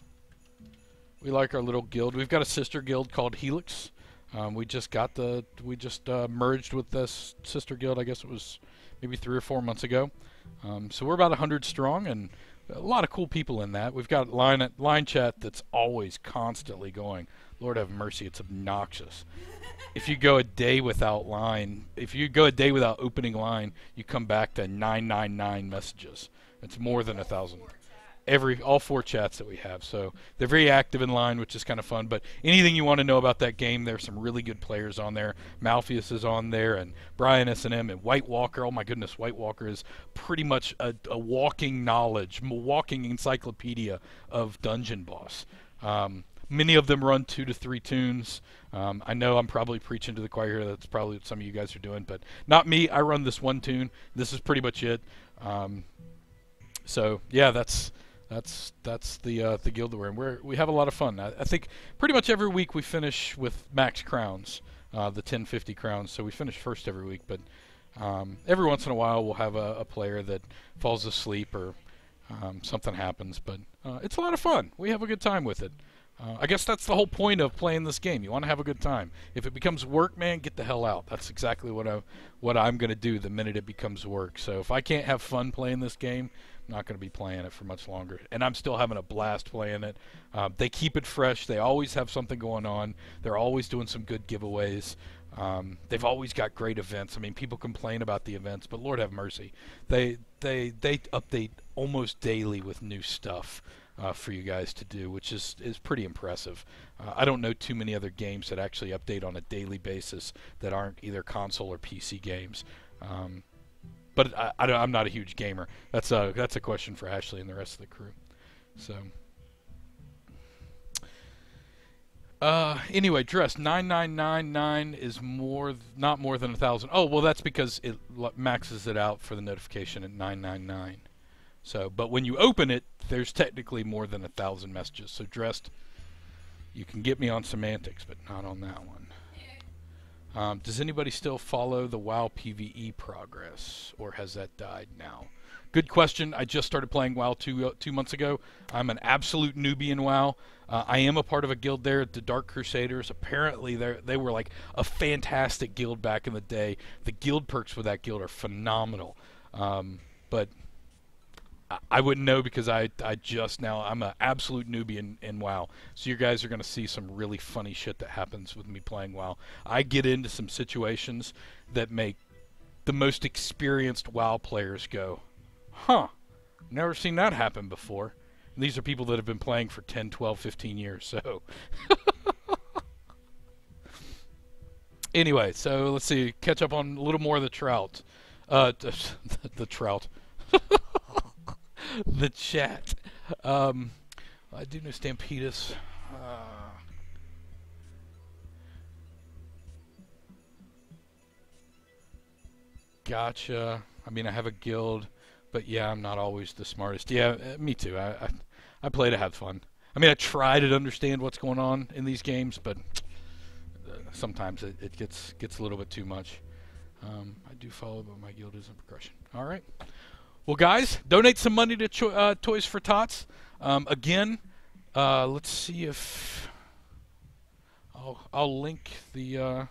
we like our little guild. We've got a sister guild called Helix. Um, we just got the we just uh, merged with this sister guild. I guess it was maybe three or four months ago. Um, so we're about a hundred strong, and a lot of cool people in that. We've got line line chat that's always constantly going. Lord have mercy, it's obnoxious. If you go a day without line, if you go a day without opening line, you come back to nine nine nine messages. It's more than a thousand. Every all four chats that we have, so they're very active in line, which is kind of fun. But anything you want to know about that game, there's some really good players on there. Malpheus is on there, and Brian S and M, and White Walker. Oh my goodness, White Walker is pretty much a, a walking knowledge, a walking encyclopedia of Dungeon Boss. Um, many of them run two to three tunes. Um, I know I'm probably preaching to the choir here. That's probably what some of you guys are doing, but not me. I run this one tune. This is pretty much it. Um, so yeah, that's. That's that's the uh, the guild that we're in. We're, we have a lot of fun. I, I think pretty much every week we finish with max crowns, uh, the ten fifty crowns. So we finish first every week, but um, every once in a while we'll have a, a player that falls asleep or um, something happens. But uh, it's a lot of fun. We have a good time with it. Uh, I guess that's the whole point of playing this game. You want to have a good time. If it becomes work, man, get the hell out. That's exactly what I what I'm going to do the minute it becomes work. So if I can't have fun playing this game, not going to be playing it for much longer, and I'm still having a blast playing it. Uh, they keep it fresh. They always have something going on. They're always doing some good giveaways. Um, they've always got great events. I mean, people complain about the events, but Lord have mercy, they they they update almost daily with new stuff uh, for you guys to do, which is is pretty impressive. Uh, I don't know too many other games that actually update on a daily basis that aren't either console or P C games. Um, But I, I, I'm not a huge gamer. That's a that's a question for Ashley and the rest of the crew. So, uh, anyway, dress nine nine nine nine is more th not more than a thousand. Oh well, that's because it maxes it out for the notification at nine nine nine. So, but when you open it, there's technically more than a thousand messages. So, dressed, you can get me on semantics, but not on that one. Um, does anybody still follow the WoW PvE progress, or has that died now? Good question. I just started playing WoW two uh, two months ago. I'm an absolute newbie in WoW. Uh, I am a part of a guild there, the Dark Crusaders. Apparently, they they were like a fantastic guild back in the day. The guild perks with that guild are phenomenal. Um, but I, I wouldn't know because I I just now I'm an absolute newbie in, in WoW. So you guys are gonna see some really funny shit that happens with me playing WoW. I get into some situations that make the most experienced WoW players go, huh, never seen that happen before. And these are people that have been playing for ten, twelve, fifteen years, so. Anyway, so let's see, catch up on a little more of the trout. Uh, the, the trout. The chat. Um, I do know Stampedus. Uh, gotcha. I mean, I have a guild. But yeah, I'm not always the smartest. Yeah, uh, me too. I, I I play to have fun. I mean, I try to understand what's going on in these games, but uh, sometimes it, it gets gets a little bit too much. Um, I do follow, but my guild isn't progression. All right. Well, guys, donate some money to cho uh, Toys for Tots. Um, again, uh, let's see if I'll I'll link the. Uh,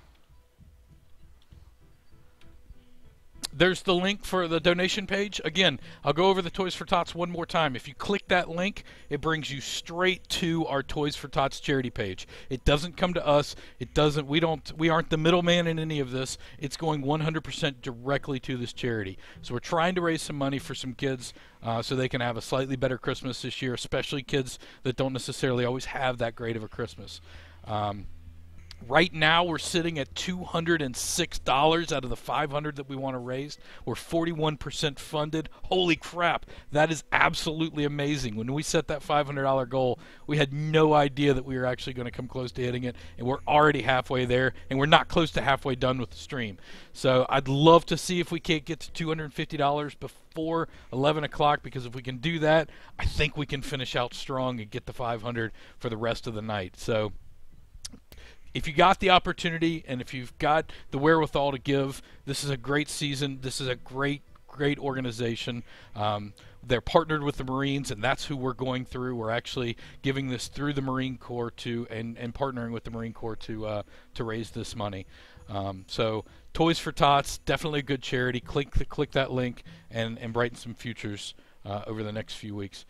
There's the link for the donation page. Again, I'll go over the Toys for Tots one more time. If you click that link, it brings you straight to our Toys for Tots charity page. It doesn't come to us. It doesn't. We don't. We aren't the middleman in any of this. It's going one hundred percent directly to this charity. So we're trying to raise some money for some kids uh, so they can have a slightly better Christmas this year, especially kids that don't necessarily always have that great of a Christmas. Um, Right now, we're sitting at two hundred six dollars out of the five hundred dollars that we want to raise. We're forty-one percent funded. Holy crap, that is absolutely amazing. When we set that five hundred dollar goal, we had no idea that we were actually going to come close to hitting it, and we're already halfway there, and we're not close to halfway done with the stream. So I'd love to see if we can't get to two hundred fifty dollars before eleven o'clock, because if we can do that, I think we can finish out strong and get the five hundred for the rest of the night. So if you got the opportunity and if you've got the wherewithal to give, this is a great season. This is a great, great organization. Um, they're partnered with the Marines, and that's who we're going through. We're actually giving this through the Marine Corps to and, and partnering with the Marine Corps to uh, to raise this money. Um, so Toys for Tots, definitely a good charity. Click the, click that link and, and brighten some futures uh, over the next few weeks.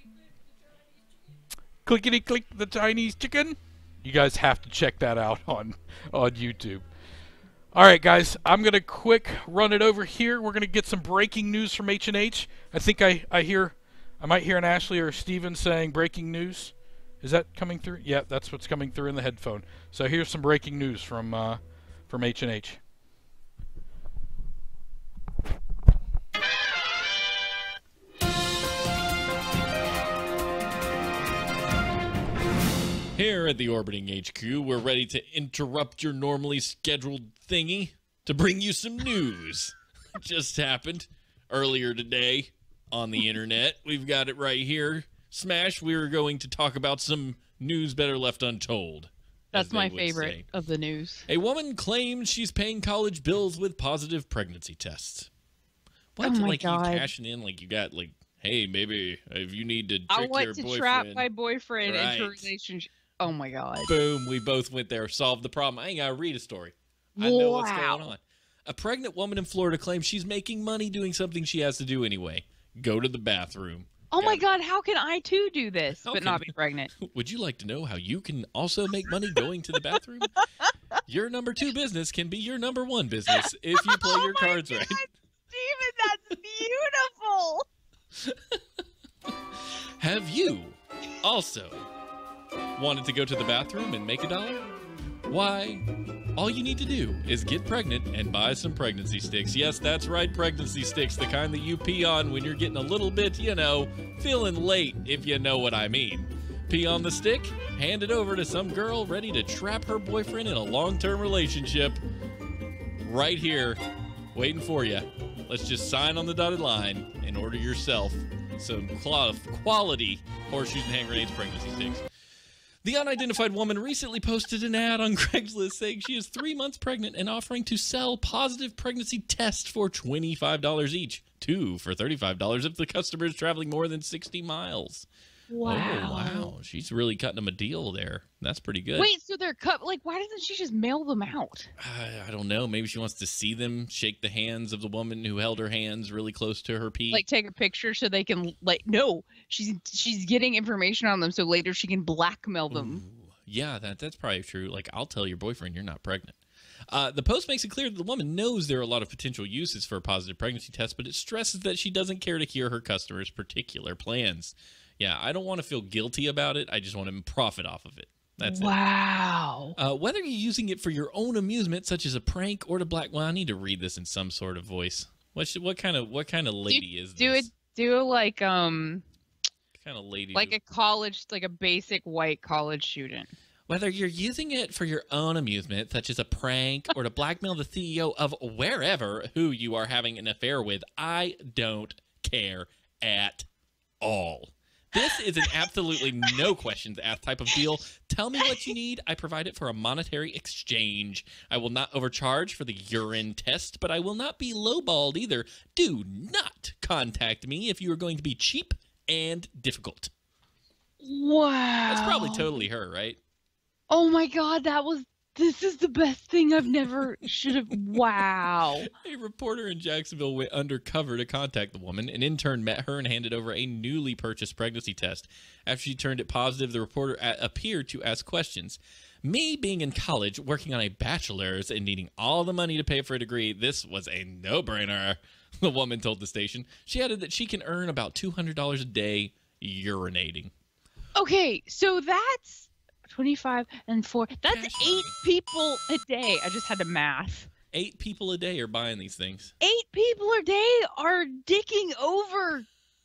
Clickety click the Chinese chicken. You guys have to check that out on on YouTube. All right, guys, I'm gonna quick run it over here. We're gonna get some breaking news from H and H. I think I I hear I might hear an Ashley or a Steven saying breaking news. Is that coming through? Yeah, that's what's coming through in the headphone. So here's some breaking news from uh, from H and H. Here at the Orbiting H Q, we're ready to interrupt your normally scheduled thingy to bring you some news. It just happened earlier today on the internet. We've got it right here. Smash, we were going to talk about some news better left untold. That's my favorite say. of the news. A woman claims she's paying college bills with positive pregnancy tests. What? Oh my like God. You cashing in like you got like, hey, maybe if you need to trick I your want to boyfriend. trap my boyfriend Right. into a relationship. Oh my God. Boom, we both went there, solved the problem. I ain't gotta read a story. I know what's Wow. going on. A pregnant woman in Florida claims she's making money doing something she has to do anyway. Go to the bathroom. Oh my Got- God, how can I too do this How but not can- be pregnant? Would you like to know how you can also make money going to the bathroom? Your number two business can be your number one business if you play Oh your my cards God, right. Steven, that's beautiful. Have you also wanted to go to the bathroom and make a dollar? Why, all you need to do is get pregnant and buy some pregnancy sticks. Yes, that's right, pregnancy sticks, the kind that you pee on when you're getting a little bit, you know, feeling late, if you know what I mean. Pee on the stick, hand it over to some girl ready to trap her boyfriend in a long-term relationship. Right here, waiting for you. Let's just sign on the dotted line and order yourself some quality horseshoes and hand grenades pregnancy sticks. The unidentified woman recently posted an ad on Craigslist saying she is three months pregnant and offering to sell positive pregnancy tests for twenty-five dollars each. Two for thirty-five dollars if the customer is traveling more than sixty miles. Wow. Oh, wow. She's really cutting them a deal there. That's pretty good. Wait, so they're cut. Like, why doesn't she just mail them out? I, I don't know. Maybe she wants to see them, shake the hands of the woman who held her hands really close to her pee. Like, take a picture so they can, like, no, she's she's getting information on them so later she can blackmail them. Ooh, yeah, that that's probably true. Like, I'll tell your boyfriend you're not pregnant. Uh, the post makes it clear that the woman knows there are a lot of potential uses for a positive pregnancy test, but it stresses that she doesn't care to hear her customers' particular plans. Yeah, I don't want to feel guilty about it. I just want to profit off of it. That's wow. it. Uh, whether you're using it for your own amusement, such as a prank, or to black, well, I need to read this in some sort of voice. What should, what kind of what kind of lady do, is do this? it. Do it like um, What kind of lady? like do- a college, like a basic white college student. Whether you're using it for your own amusement, such as a prank, or to blackmail the C E O of wherever who you are having an affair with, I don't care at all. This is an absolutely no questions asked type of deal. Tell me what you need. I provide it for a monetary exchange. I will not overcharge for the urine test, but I will not be lowballed either. Do not contact me if you are going to be cheap and difficult. Wow. That's probably totally her, right? Oh my god, that was. This is the best thing I've never should have. Wow. A reporter in Jacksonville went undercover to contact the woman. An intern met her and handed over a newly purchased pregnancy test. After she turned it positive, the reporter a- appeared to ask questions. Me being in college, working on a bachelor's, and needing all the money to pay for a degree, this was a no-brainer, the woman told the station. She added that she can earn about two hundred dollars a day urinating. Okay, so that's twenty-five and four. That's Cash eight money. people a day. I just had to math. Eight people a day are buying these things. Eight people a day are dicking over.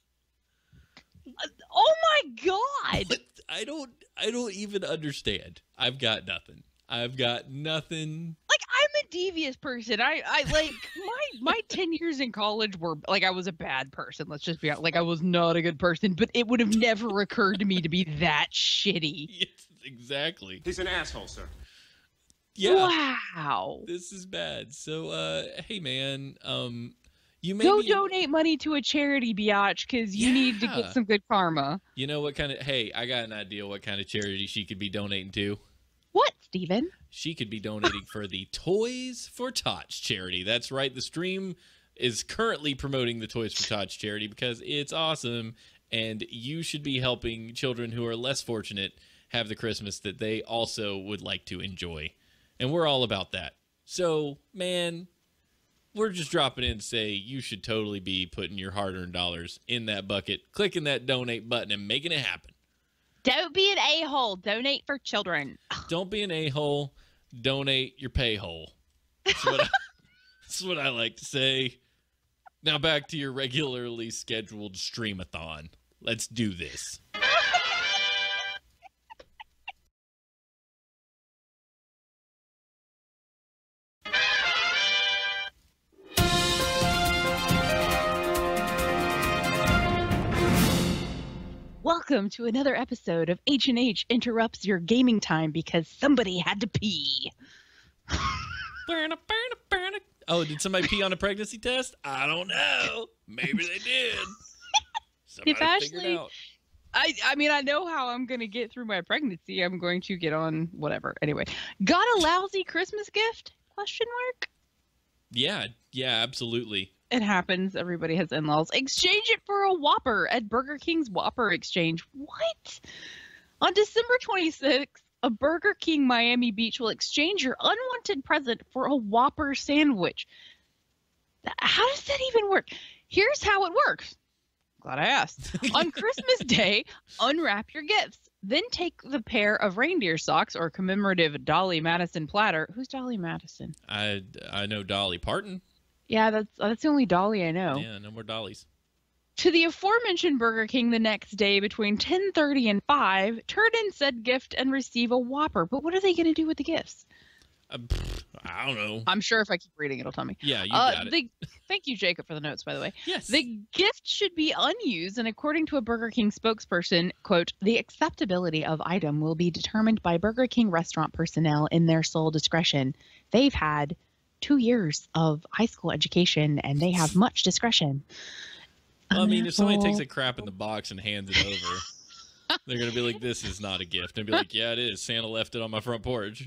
Uh, Oh my god. But I don't I don't even understand. I've got nothing. I've got nothing. Like, I'm a devious person. I, I like my my ten years in college were like I was a bad person. Let's just be honest. Like, I was not a good person, but it would have never occurred to me to be that shitty. Yes, exactly. He's an asshole, sir. Yeah. Wow. This is bad. So uh hey man, um you may Go be, donate money to a charity, biatch, because you need to Yeah. get some good karma. You know what kind of hey, I got an idea what kind of charity she could be donating to. What, Steven? She could be donating for the Toys for Tots charity. That's right. The stream is currently promoting the Toys for Tots charity because it's awesome, and you should be helping children who are less fortunate have the Christmas that they also would like to enjoy. And we're all about that. So, man, we're just dropping in to say you should totally be putting your hard-earned dollars in that bucket, clicking that donate button, and making it happen. Don't be an a-hole. Donate for children. Don't be an a-hole. Donate your pay hole. That's what, I, that's what I like to say. Now back to your regularly scheduled streamathon. Let's do this. Welcome to another episode of H and H Interrupts Your Gaming Time because somebody had to pee. Oh, did somebody pee on a pregnancy test? I don't know. Maybe they did. Somebody If figured Ashley- out. I I mean, I know how I'm going to get through my pregnancy. I'm going to get on whatever. Anyway, got a lousy Christmas gift? Question mark. Yeah, yeah, absolutely. It happens. Everybody has in-laws. Exchange it for a Whopper at Burger King's Whopper Exchange. What? On December twenty-sixth, a Burger King Miami Beach will exchange your unwanted present for a Whopper sandwich. Th- How does that even work? Here's how it works. Glad I asked. On Christmas Day, unwrap your gifts. Then take the pair of reindeer socks or commemorative Dolly Madison platter. Who's Dolly Madison? I, I know Dolly Parton. Yeah, that's that's the only Dolly I know. Yeah, no more Dollies. To the aforementioned Burger King the next day between ten thirty and five, turn in said gift and receive a Whopper. But what are they going to do with the gifts? Uh, pfft, I don't know. I'm sure if I keep reading, it'll tell me. Yeah, you Uh, got it. the, thank you, Jacob, for the notes, by the way. Yes. The gift should be unused, and according to a Burger King spokesperson, quote, the acceptability of item will be determined by Burger King restaurant personnel in their sole discretion. They've had two years of high school education, and they have much discretion. Well, I mean, if somebody takes a Therefore- crap in the box and hands it over, they're going to be like, this is not a gift. And be like, yeah, it is. Santa left it on my front porch.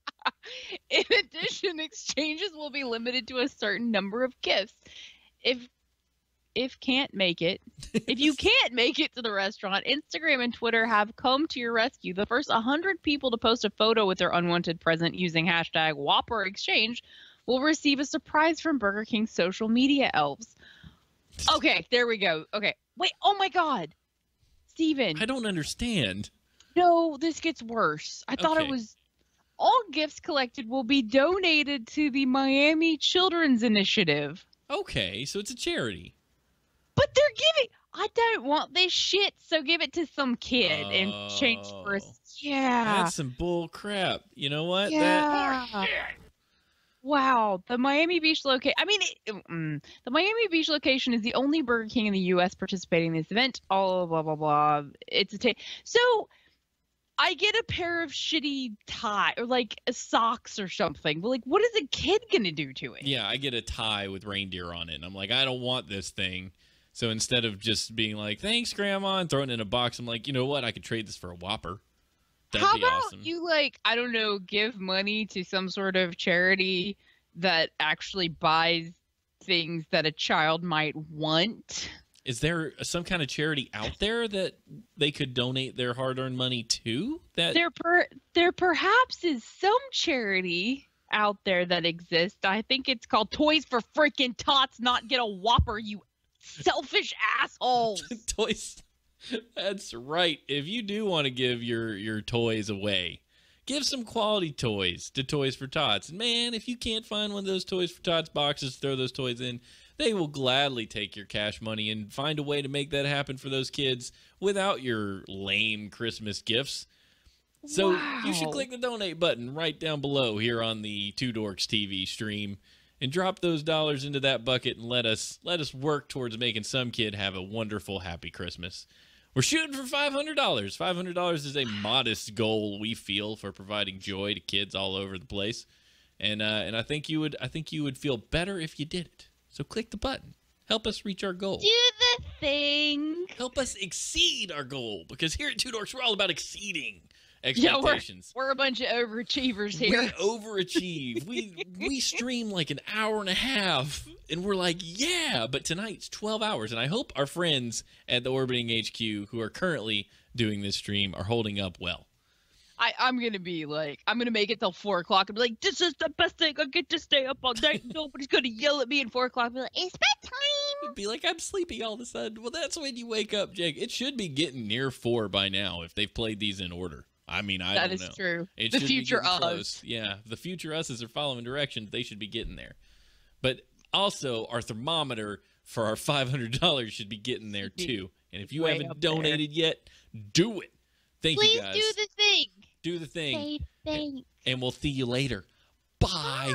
In addition, exchanges will be limited to a certain number of gifts. If if can't make it, if you can't make it to the restaurant, Instagram and Twitter have come to your rescue. The first one hundred people to post a photo with their unwanted present using hashtag Whopper Exchange will receive a surprise from Burger King's social media elves. Okay, there we go. Okay, wait. Oh my God, Steven. I don't understand. No, this gets worse. I thought it Okay. was all gifts collected will be donated to the Miami Children's Initiative. Okay, so it's a charity. But they're giving I don't want this shit, so give it to some kid in exchange for a Oh. yeah. That's some bull crap. You know what? That, Yeah. Wow, the Miami Beach location. I mean, it, mm, the Miami Beach location is the only Burger King in the U S participating in this event. All blah blah blah. It's a ta- so. I get a pair of shitty tie or like socks or something, but like, what is a kid gonna do to it? yeah, I get a tie with reindeer on it, and I'm like, I don't want this thing. So instead of just being like, thanks, Grandma, and throwing it in a box, I'm like, you know what? I could trade this for a Whopper. That'd How be about awesome. you like I don't know, give money to some sort of charity that actually buys things that a child might want? Is there some kind of charity out there that they could donate their hard-earned money to? That There per there perhaps is some charity out there that exists. I think it's called Toys for Freaking Tots, not Get a Whopper, you selfish assholes. toys. That's right. If you do want to give your your toys away, give some quality toys to Toys for Tots. And man, if you can't find one of those Toys for Tots boxes to throw those toys in, they will gladly take your cash money and find a way to make that happen for those kids without your lame Christmas gifts. So you should Wow. click the donate button right down below here on the Two Dorks T V stream and drop those dollars into that bucket and let us let us work towards making some kid have a wonderful, happy Christmas. We're shooting for five hundred dollars. five hundred dollars is a modest goal, we feel, for providing joy to kids all over the place. And uh, and I think you would I think you would feel better if you did it. So click the button. Help us reach our goal. Do the thing. Help us exceed our goal. Because here at Two Dorks, we're all about exceeding Yeah, we're, expectations. we're a bunch of overachievers here. We overachieve. we we stream like an hour and a half, and we're like, yeah. But tonight's twelve hours, and I hope our friends at the Orbiting H Q who are currently doing this stream are holding up well. I, I'm gonna be like, I'm gonna make it till four o'clock and be like, this is the best thing. I get to stay up all night. Nobody's gonna yell at me at four o'clock. And be like, it's bedtime. Be like, I'm sleepy all of a sudden. Well, that's when you wake up, Jake. It should be getting near four by now if they've played these in order. I mean, I That don't is know. true. It The should be future getting us. close. Yeah, the future us's are following directions. They should be getting there. But also, our thermometer for our five hundred dollars should be getting there Be too. And if you way haven't up there. donated yet, do it. Thank Please you guys. do the thing. Do the thing, Say thanks. and we'll see you later. Bye.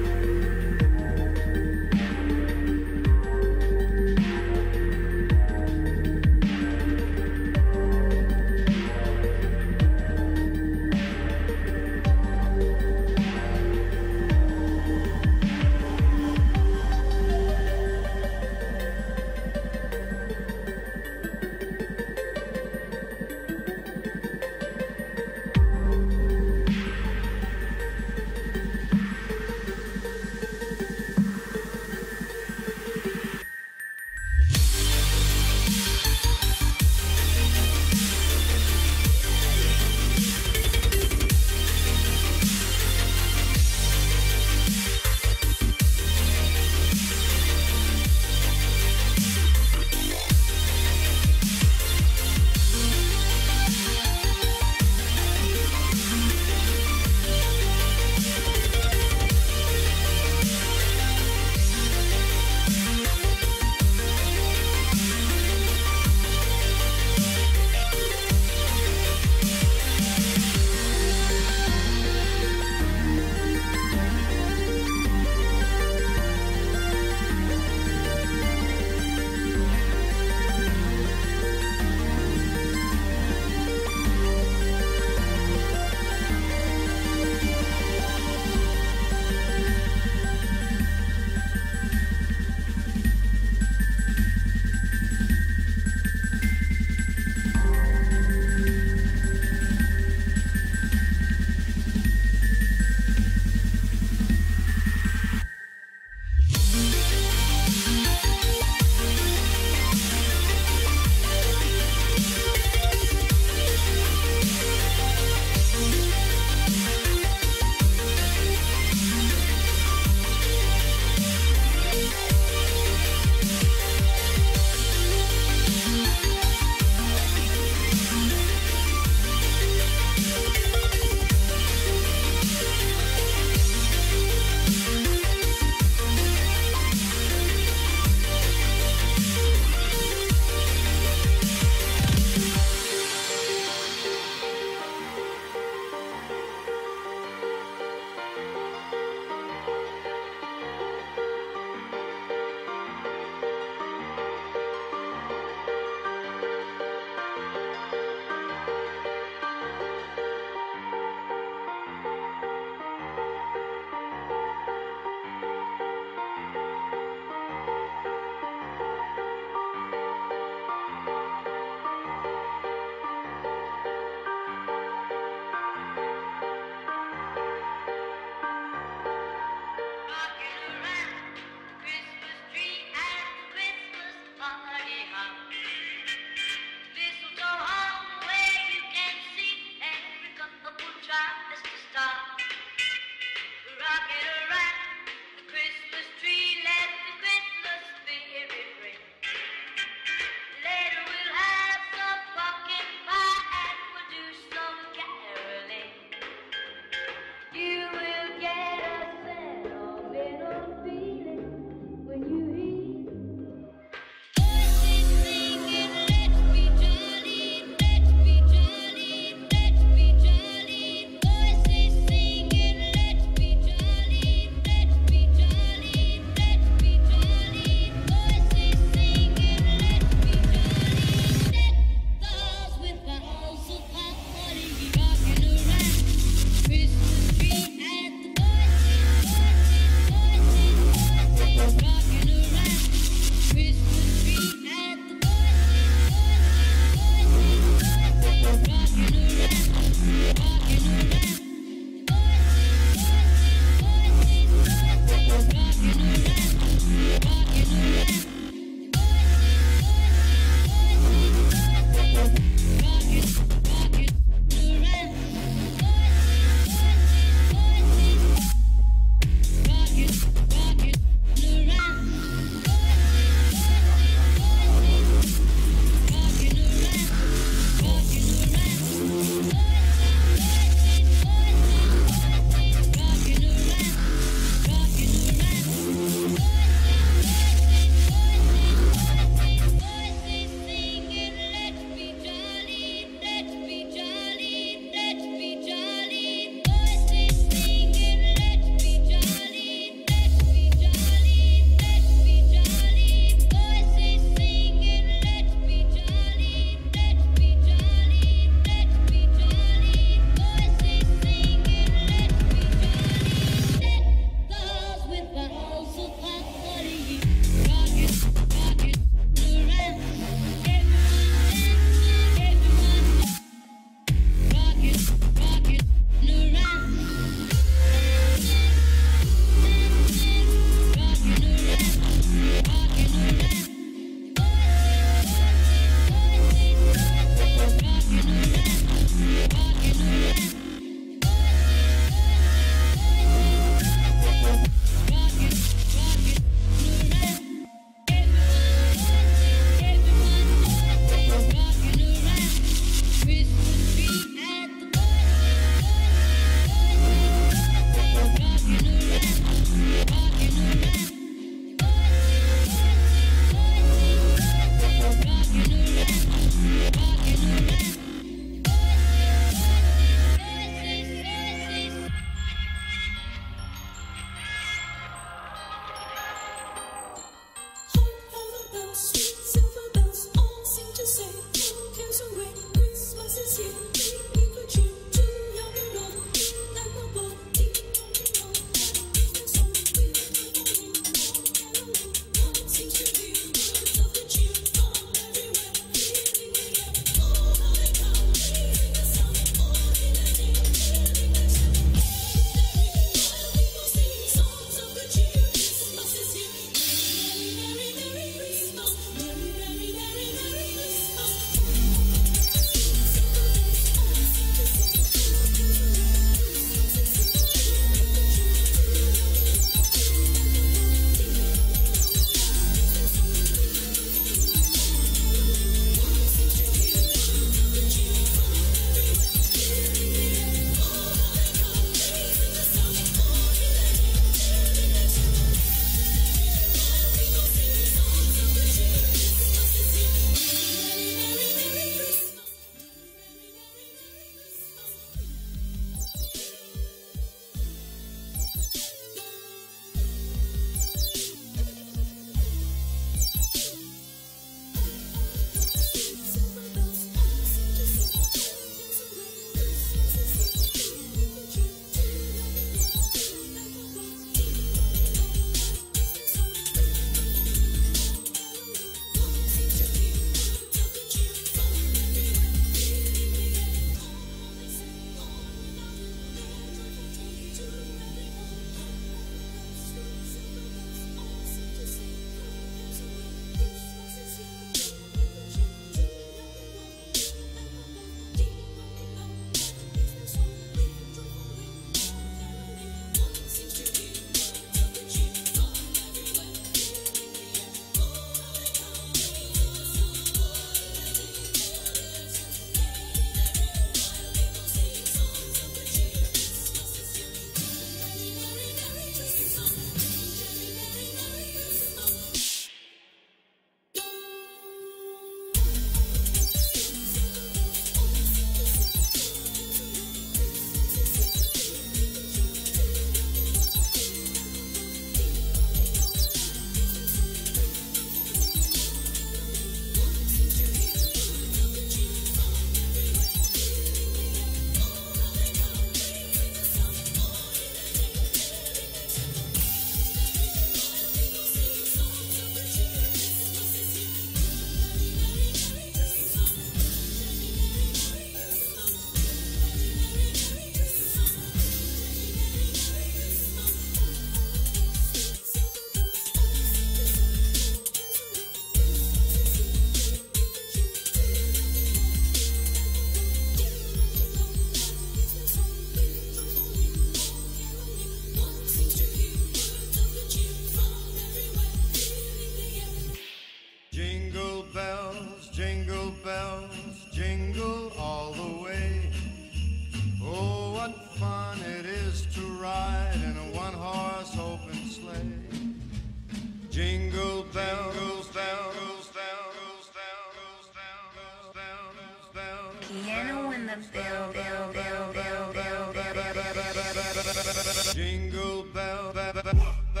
jingle bells, jingle all the way. Oh, what fun it is to ride in a one-horse open sleigh. Jingle bells, bells, bells, bells, bells, bells, bells. Piano in the bell, bell, bell, bell, bell, bell, bell, bell, bell. Jingle bell, bell, bell, bell.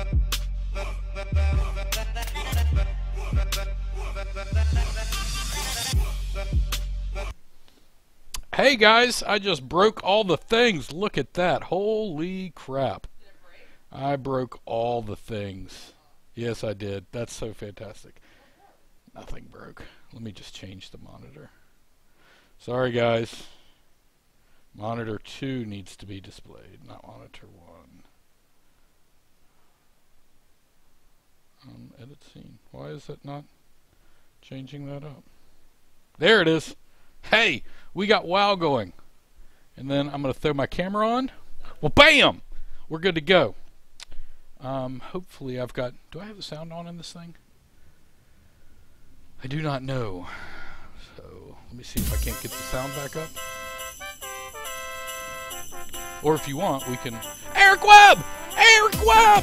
Hey guys, I just broke all the things. Look at that. Holy crap. I broke all the things. Yes, I did. That's so fantastic. Nothing broke. Let me just change the monitor. Sorry guys. Monitor two needs to be displayed, not monitor one. Um, edit scene. Why is it not changing that up? There it is. Hey, we got WoW going. And then I'm going to throw my camera on. Well, bam! We're good to go. Um, hopefully I've got... Do I have the sound on in this thing? I do not know. So, let me see if I can't get the sound back up. Or if you want, we can... Eric Webb! Eric Webb!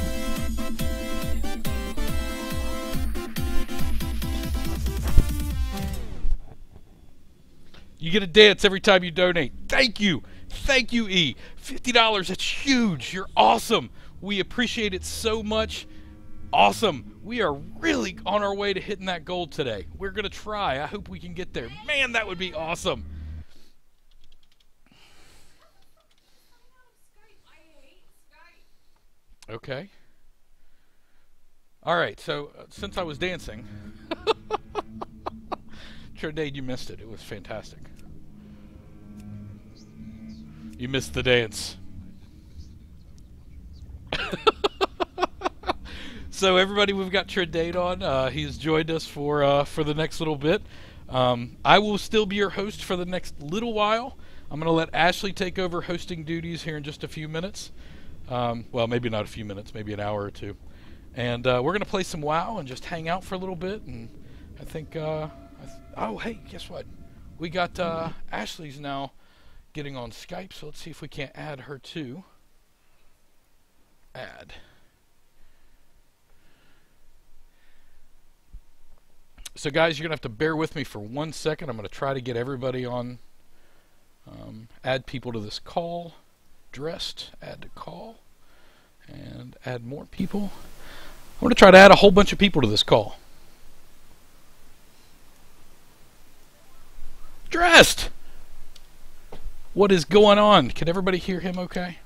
You get a dance every time you donate. Thank you. Thank you, E. fifty dollars, that's huge. You're awesome. We appreciate it so much. Awesome. We are really on our way to hitting that goal today. We're going to try. I hope we can get there. Man, that would be awesome. Okay. All right, so uh, since I was dancing... Trinidad, you missed it. It was fantastic. You missed the dance. So everybody, we've got Trinidad on. Uh, he's joined us for uh, for the next little bit. Um, I will still be your host for the next little while. I'm going to let Ashley take over hosting duties here in just a few minutes. Um, well, maybe not a few minutes, maybe an hour or two. And uh, we're going to play some WoW and just hang out for a little bit. And I think... Uh, Oh, hey, guess what? We got uh, Ashley's now getting on Skype, so let's see if we can't add her too. Add. So, guys, you're going to have to bear with me for one second. I'm going to try to get everybody on. Um, add people to this call. Dressed. Add to call. And add more people. I'm going to try to add a whole bunch of people to this call. Dressed! What is going on? Can everybody hear him okay?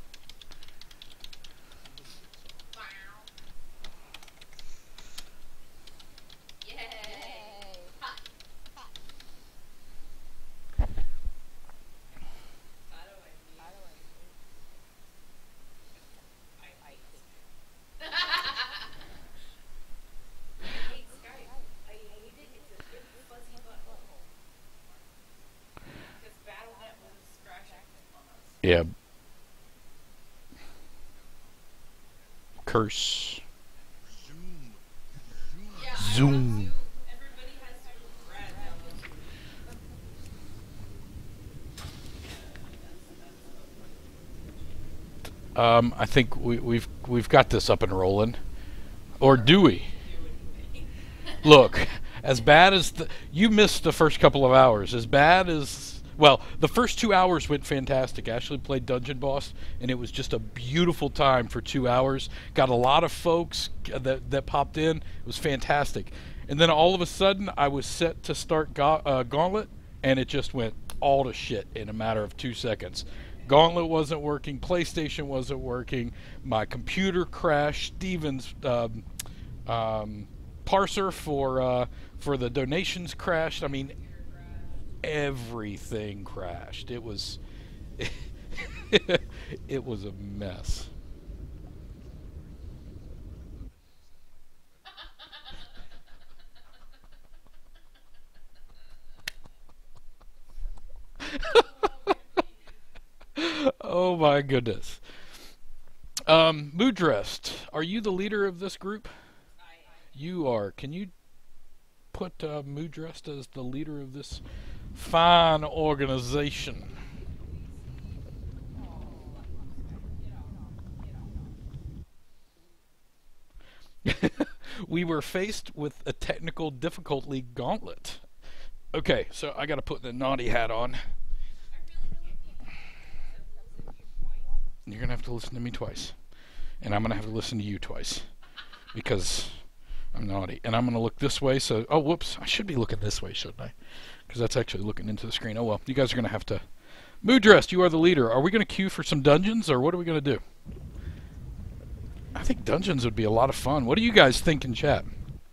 Yeah. Curse. Zoom. Zoom. Um, I think we, we've we've got this up and rolling, or do we? Look, as bad as the, you missed the first couple of hours. As bad as well, the first two hours went fantastic. Ashley played Dungeon Boss, and it was just a beautiful time for two hours. Got a lot of folks that that popped in. It was fantastic. And then all of a sudden, I was set to start ga uh, Gauntlet, and it just went all to shit in a matter of two seconds. Gauntlet wasn't working. PlayStation wasn't working. My computer crashed. Steven's um, um, parser for uh, for the donations crashed. I mean, everything crashed. It was it was a mess. Oh my goodness. Um, Moodrest, are you the leader of this group? You are. Can you put uh, Mood Dressed as the leader of this fine organization. We were faced with a technical difficulty gauntlet. Okay, so I got to put the naughty hat on. You're going to have to listen to me twice. And I'm going to have to listen to you twice. Because I'm naughty. And I'm going to look this way. So, oh, whoops. I should be looking this way, shouldn't I? Because that's actually looking into the screen. Oh, well. You guys are going to have to... Mood Dressed, you are the leader. Are we going to queue for some dungeons, or what are we going to do? I think dungeons would be a lot of fun. What do you guys think in chat?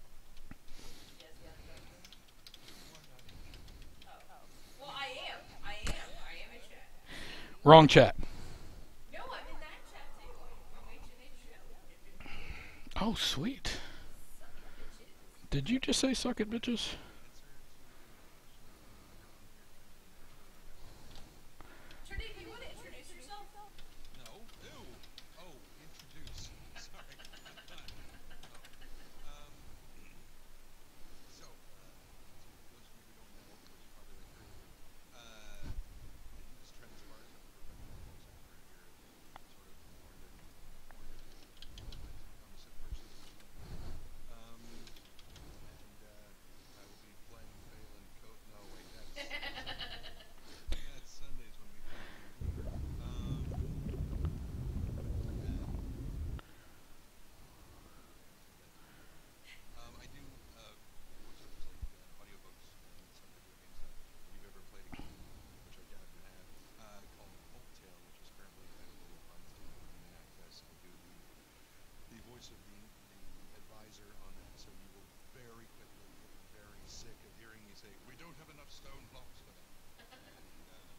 Well, I am. I am. I am in chat. Wrong chat. No, I'm in that chat too. I'm H and H. Oh, sweet. Did you just say suck it, bitches? Trinity, do you want to introduce yourself? No. Ew. Oh, introduce. Sorry. um, so, uh, for those of you who don't know, which is probably like three of you, uh, I use Transparent as a professional voice actor here, sort of more than more than I'm a sick person. Um, and uh, I will be playing Phelan Coat. No, wait, that's that's Sundays when we play. Um, um, I do uh, voiceovers like uh, audiobooks and some video game stuff. If you've ever played a game, which I doubt you have, uh, called Folktale, which is currently available on Steam Early Access, I do the the voice of the the advisor on that. So you will very quickly get very sick of hearing me say, "We don't have enough stone blocks for that." And, uh,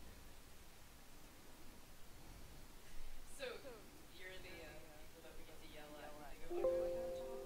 So, you're the uh, people that we get to yell at. When they go, "Oh,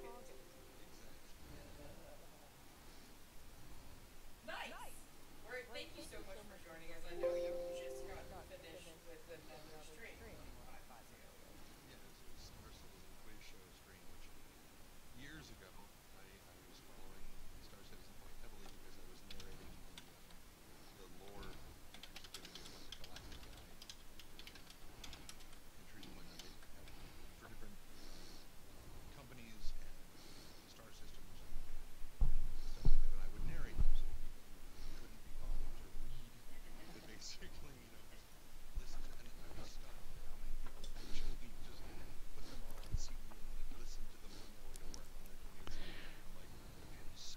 nice! We're, thank you so much for joining us. I know you just got finished with another stream five months ago. Yeah, this was Summer Citizen Quiz Show stream, which years ago I, I was following Star Citizen quite heavily because I was narrating the, um, the lore entries that they would do on the Galactic Guide entries and whatnot. They had for different uh, companies and star systems and stuff like that, and I would narrate them so people who couldn't be bothered to read could basically, you know, just listen to. And I was stunned at how many people actually just put them all on C D and like listen to them on their way to work on their commutes. I'm like, man, so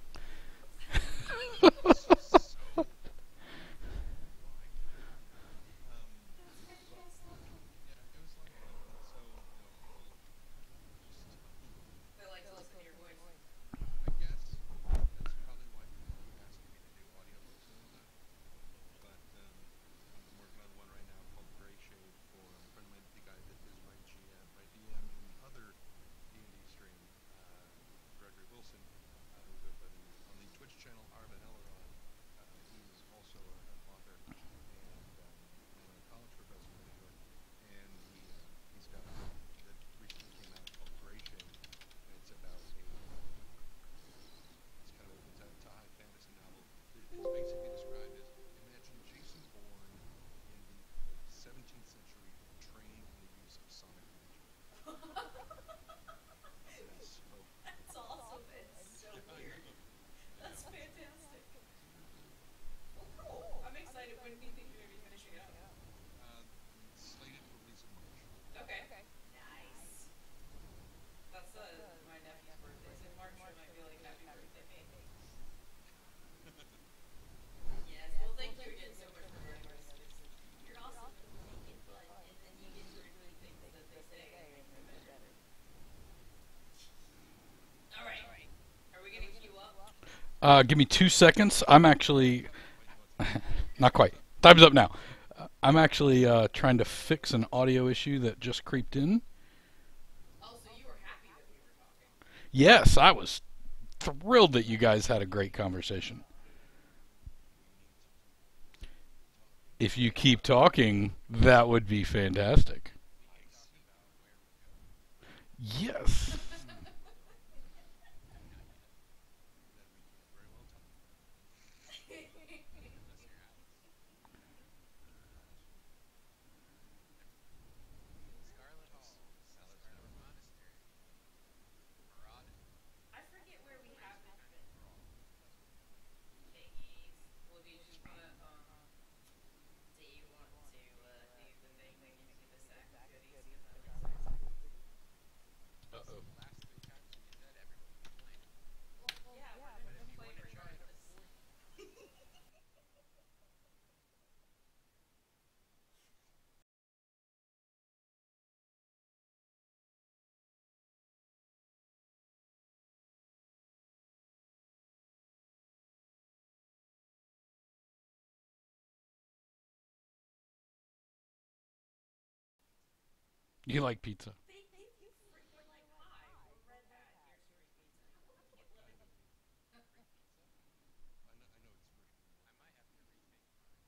so so why? Um, but, yeah, it was a lot of fun. And so, you know, people just They like to listen to your voice. I guess that's probably why people keep asking me to do audiobooks and stuff. But um, I'm working on one right now called Gray Shade for a friend of mine, the guy that is my G M, my D M in the other D and D stream, uh, Gregory Wilson, uh, who goes by the, on the Twitch channel Arvin Elrod. Uh, he's also a, an author and, um, and a college professor in New York. And he, uh, he's got a book that recently came out called Gray Shade. And it's about a, it's kind of a, it's a, it's a high fantasy novel. It- It's basically described as, imagine Jason Bourne in the like, seventeenth century training in the use of sonic magic. And it's so, That's awesome. It's so weird. That's fantastic. Well, cool. I'm excited. When do you think you're going to be finishing it up? uh, slated for release in March. Okay. Nice. That's uh, my nephew's birthday. It's in March, so I feel like happy birthday me. Yes. Well, thank you again so much for joining us. You're awesome. Make it fun, and then you get to repeat things that they say and make them better. All right. Are we going to queue up? Uh, give me two seconds. I'm actually... Not quite. Time's up now. Uh, I'm actually uh, trying to fix an audio issue that just creeped in. Oh, so you were happy that we were talking. Yes, I was thrilled that you guys had a great conversation. If you keep talking, that would be fantastic. Yes. Very You like pizza? They, they, you freaking like hi, we're red hat. Here's free pizza. I can't live in. I know, I know it's free. I might have to retake mine.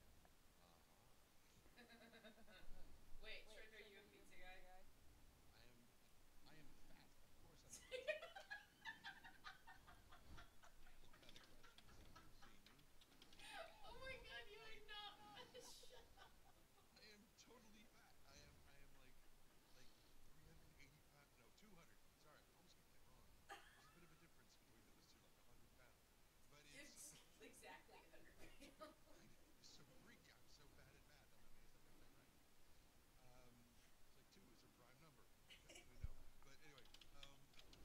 Wait, Trent, are you a pizza guy? I am, I am fat. Of course I'm a pizza. What kind of questions do you see me? Oh my god, you are not. Shut up. I am totally fat. I am, I am like, like three hundred eighty pounds. No, two hundred. Sorry, I almost got that wrong. There's a bit of a difference between those two, like a hundred pounds. But it's, It's exactly one hundred pounds. it's so freaky. I'm so bad at math. I'm amazed I got that right. Um, it's like two is a prime number. We know. But anyway, um,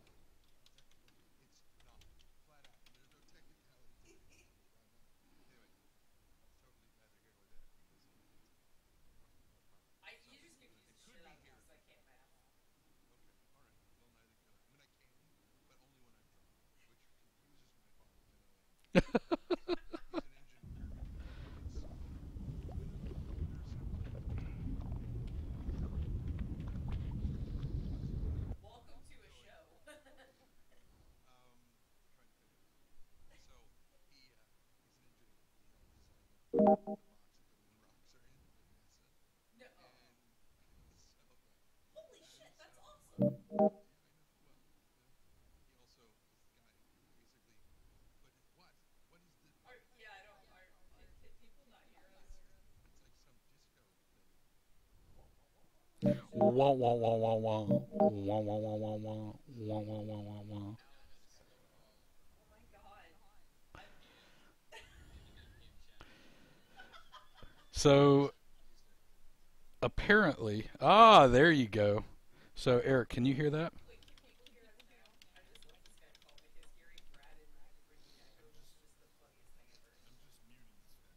it's not flat out. There's no technicality to it. It's not a prime number. Anyway, that's totally neither here nor there because of pizza. I, you just confused the It could shit be out of me here. 'cause I can't math. Okay, all right. Well, neither can I. I mean, I can, but only when I'm drunk, which confuses my father to no end. He's an engineer. It's Welcome to a show. Um, trying to think. So he uh, he's an engineer. He helped design the, the box that the moon rocks are in at NASA, No. and so yeah. Holy shit, that's awesome. Yeah, I know. Well, uh, he also is the guy who basically put it. What? What is the? Are, yeah, I don't. Are, can people not hear us? It's like some disco thing. Wah wah wah wah wah wah wah wah wah wah wah wah wah wah wah wah. Oh my god. I'm, So apparently, ah, there you go. So Eric, can you hear that? wait, can people hear us now? I just love this guy call because hearing Brad and freaking echo was just the funniest thing ever. I'm just muting this guy.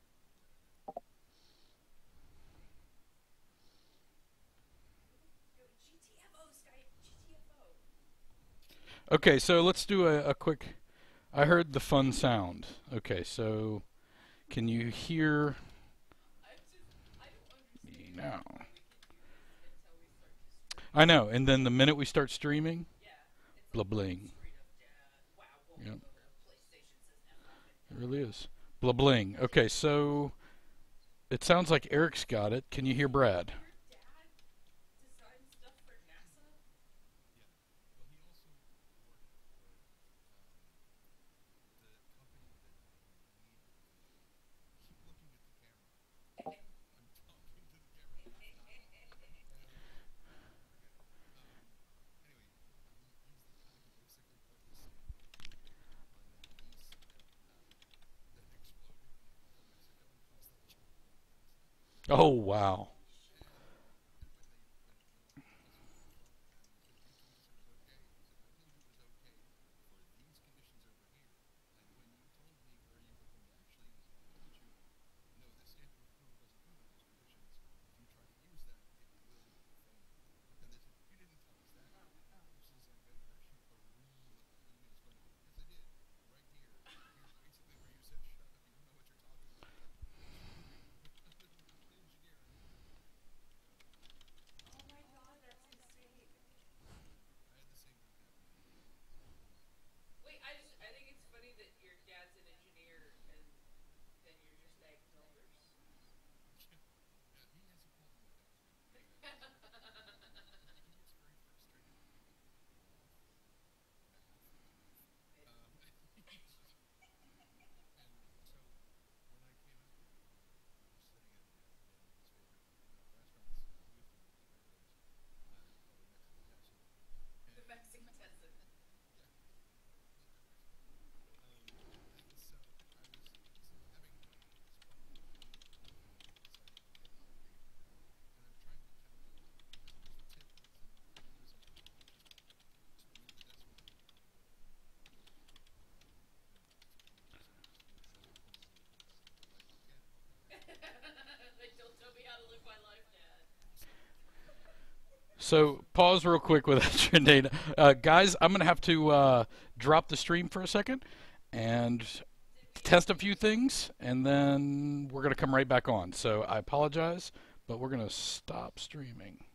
Yo, G T F O, Skype, G T F O. Okay, so let's do a, a quick. I heard the fun sound. Okay, so can you hear I just, I don't understand me now? how we can do this until we start to stream. I know, and then the minute we start streaming, Yeah. It's blah like bling. straight up dad. Wow, welcome Yep. over to PlayStation says F off It really is. Blah bling. Okay, so it sounds like Eric's got it. Can you hear Brad? Your dad designed stuff for NASA? Yeah. Well, he also worked for um, the company that made. Keep looking at the camera. I'm talking to the camera. Um, forget it. Um, anyway, he, he's the guy who basically put the stamp of approval on that piece that uh, that exploded in the Gulf of Mexico and caused that giant blast. Oh wow. And, and when they when when Elon Musk was on with them, he said, "You told us it was okay." He said, "I believe it was okay for these conditions over here. And when you told me where you were going to actually use it, I told you, no, the stamp of approval doesn't cover those conditions. If you try to use that, it will fail." And they said, "You didn't tell us that." This is like a, actually a real email going, "Yes, I did. Right here. Here's basically where you said, shut up, you don't know what you're talking about." Engineer, I mean. Oh my god, that's insane. I had the same thing happen to me. Wait, I just I think it's funny that your dad's an engineer and then you're just egg builders. Yeah, he has a problem with that too. Because he gets very frustrated with people who love math. Um, he's just- and so when I came out there, we were sitting at, at one of his favorite uh, restaurants, uh, Lutheran Tomatoes, uh, called the Mexicatessen. The And Mexican Tessin. yeah, love that restaurant. Um, and so I was having my Sprite and I decided, okay, I'll pay for that. And I'm trying to calculate how much the tip was, and he was like, "Just put me the decimal point." Like, don't tell me how to live my life, Dad. So pause real quick with that data. Uh, guys, I'm going to have to uh, drop the stream for a second and test a few things, and then we're going to come right back on. So I apologize, but we're going to stop streaming.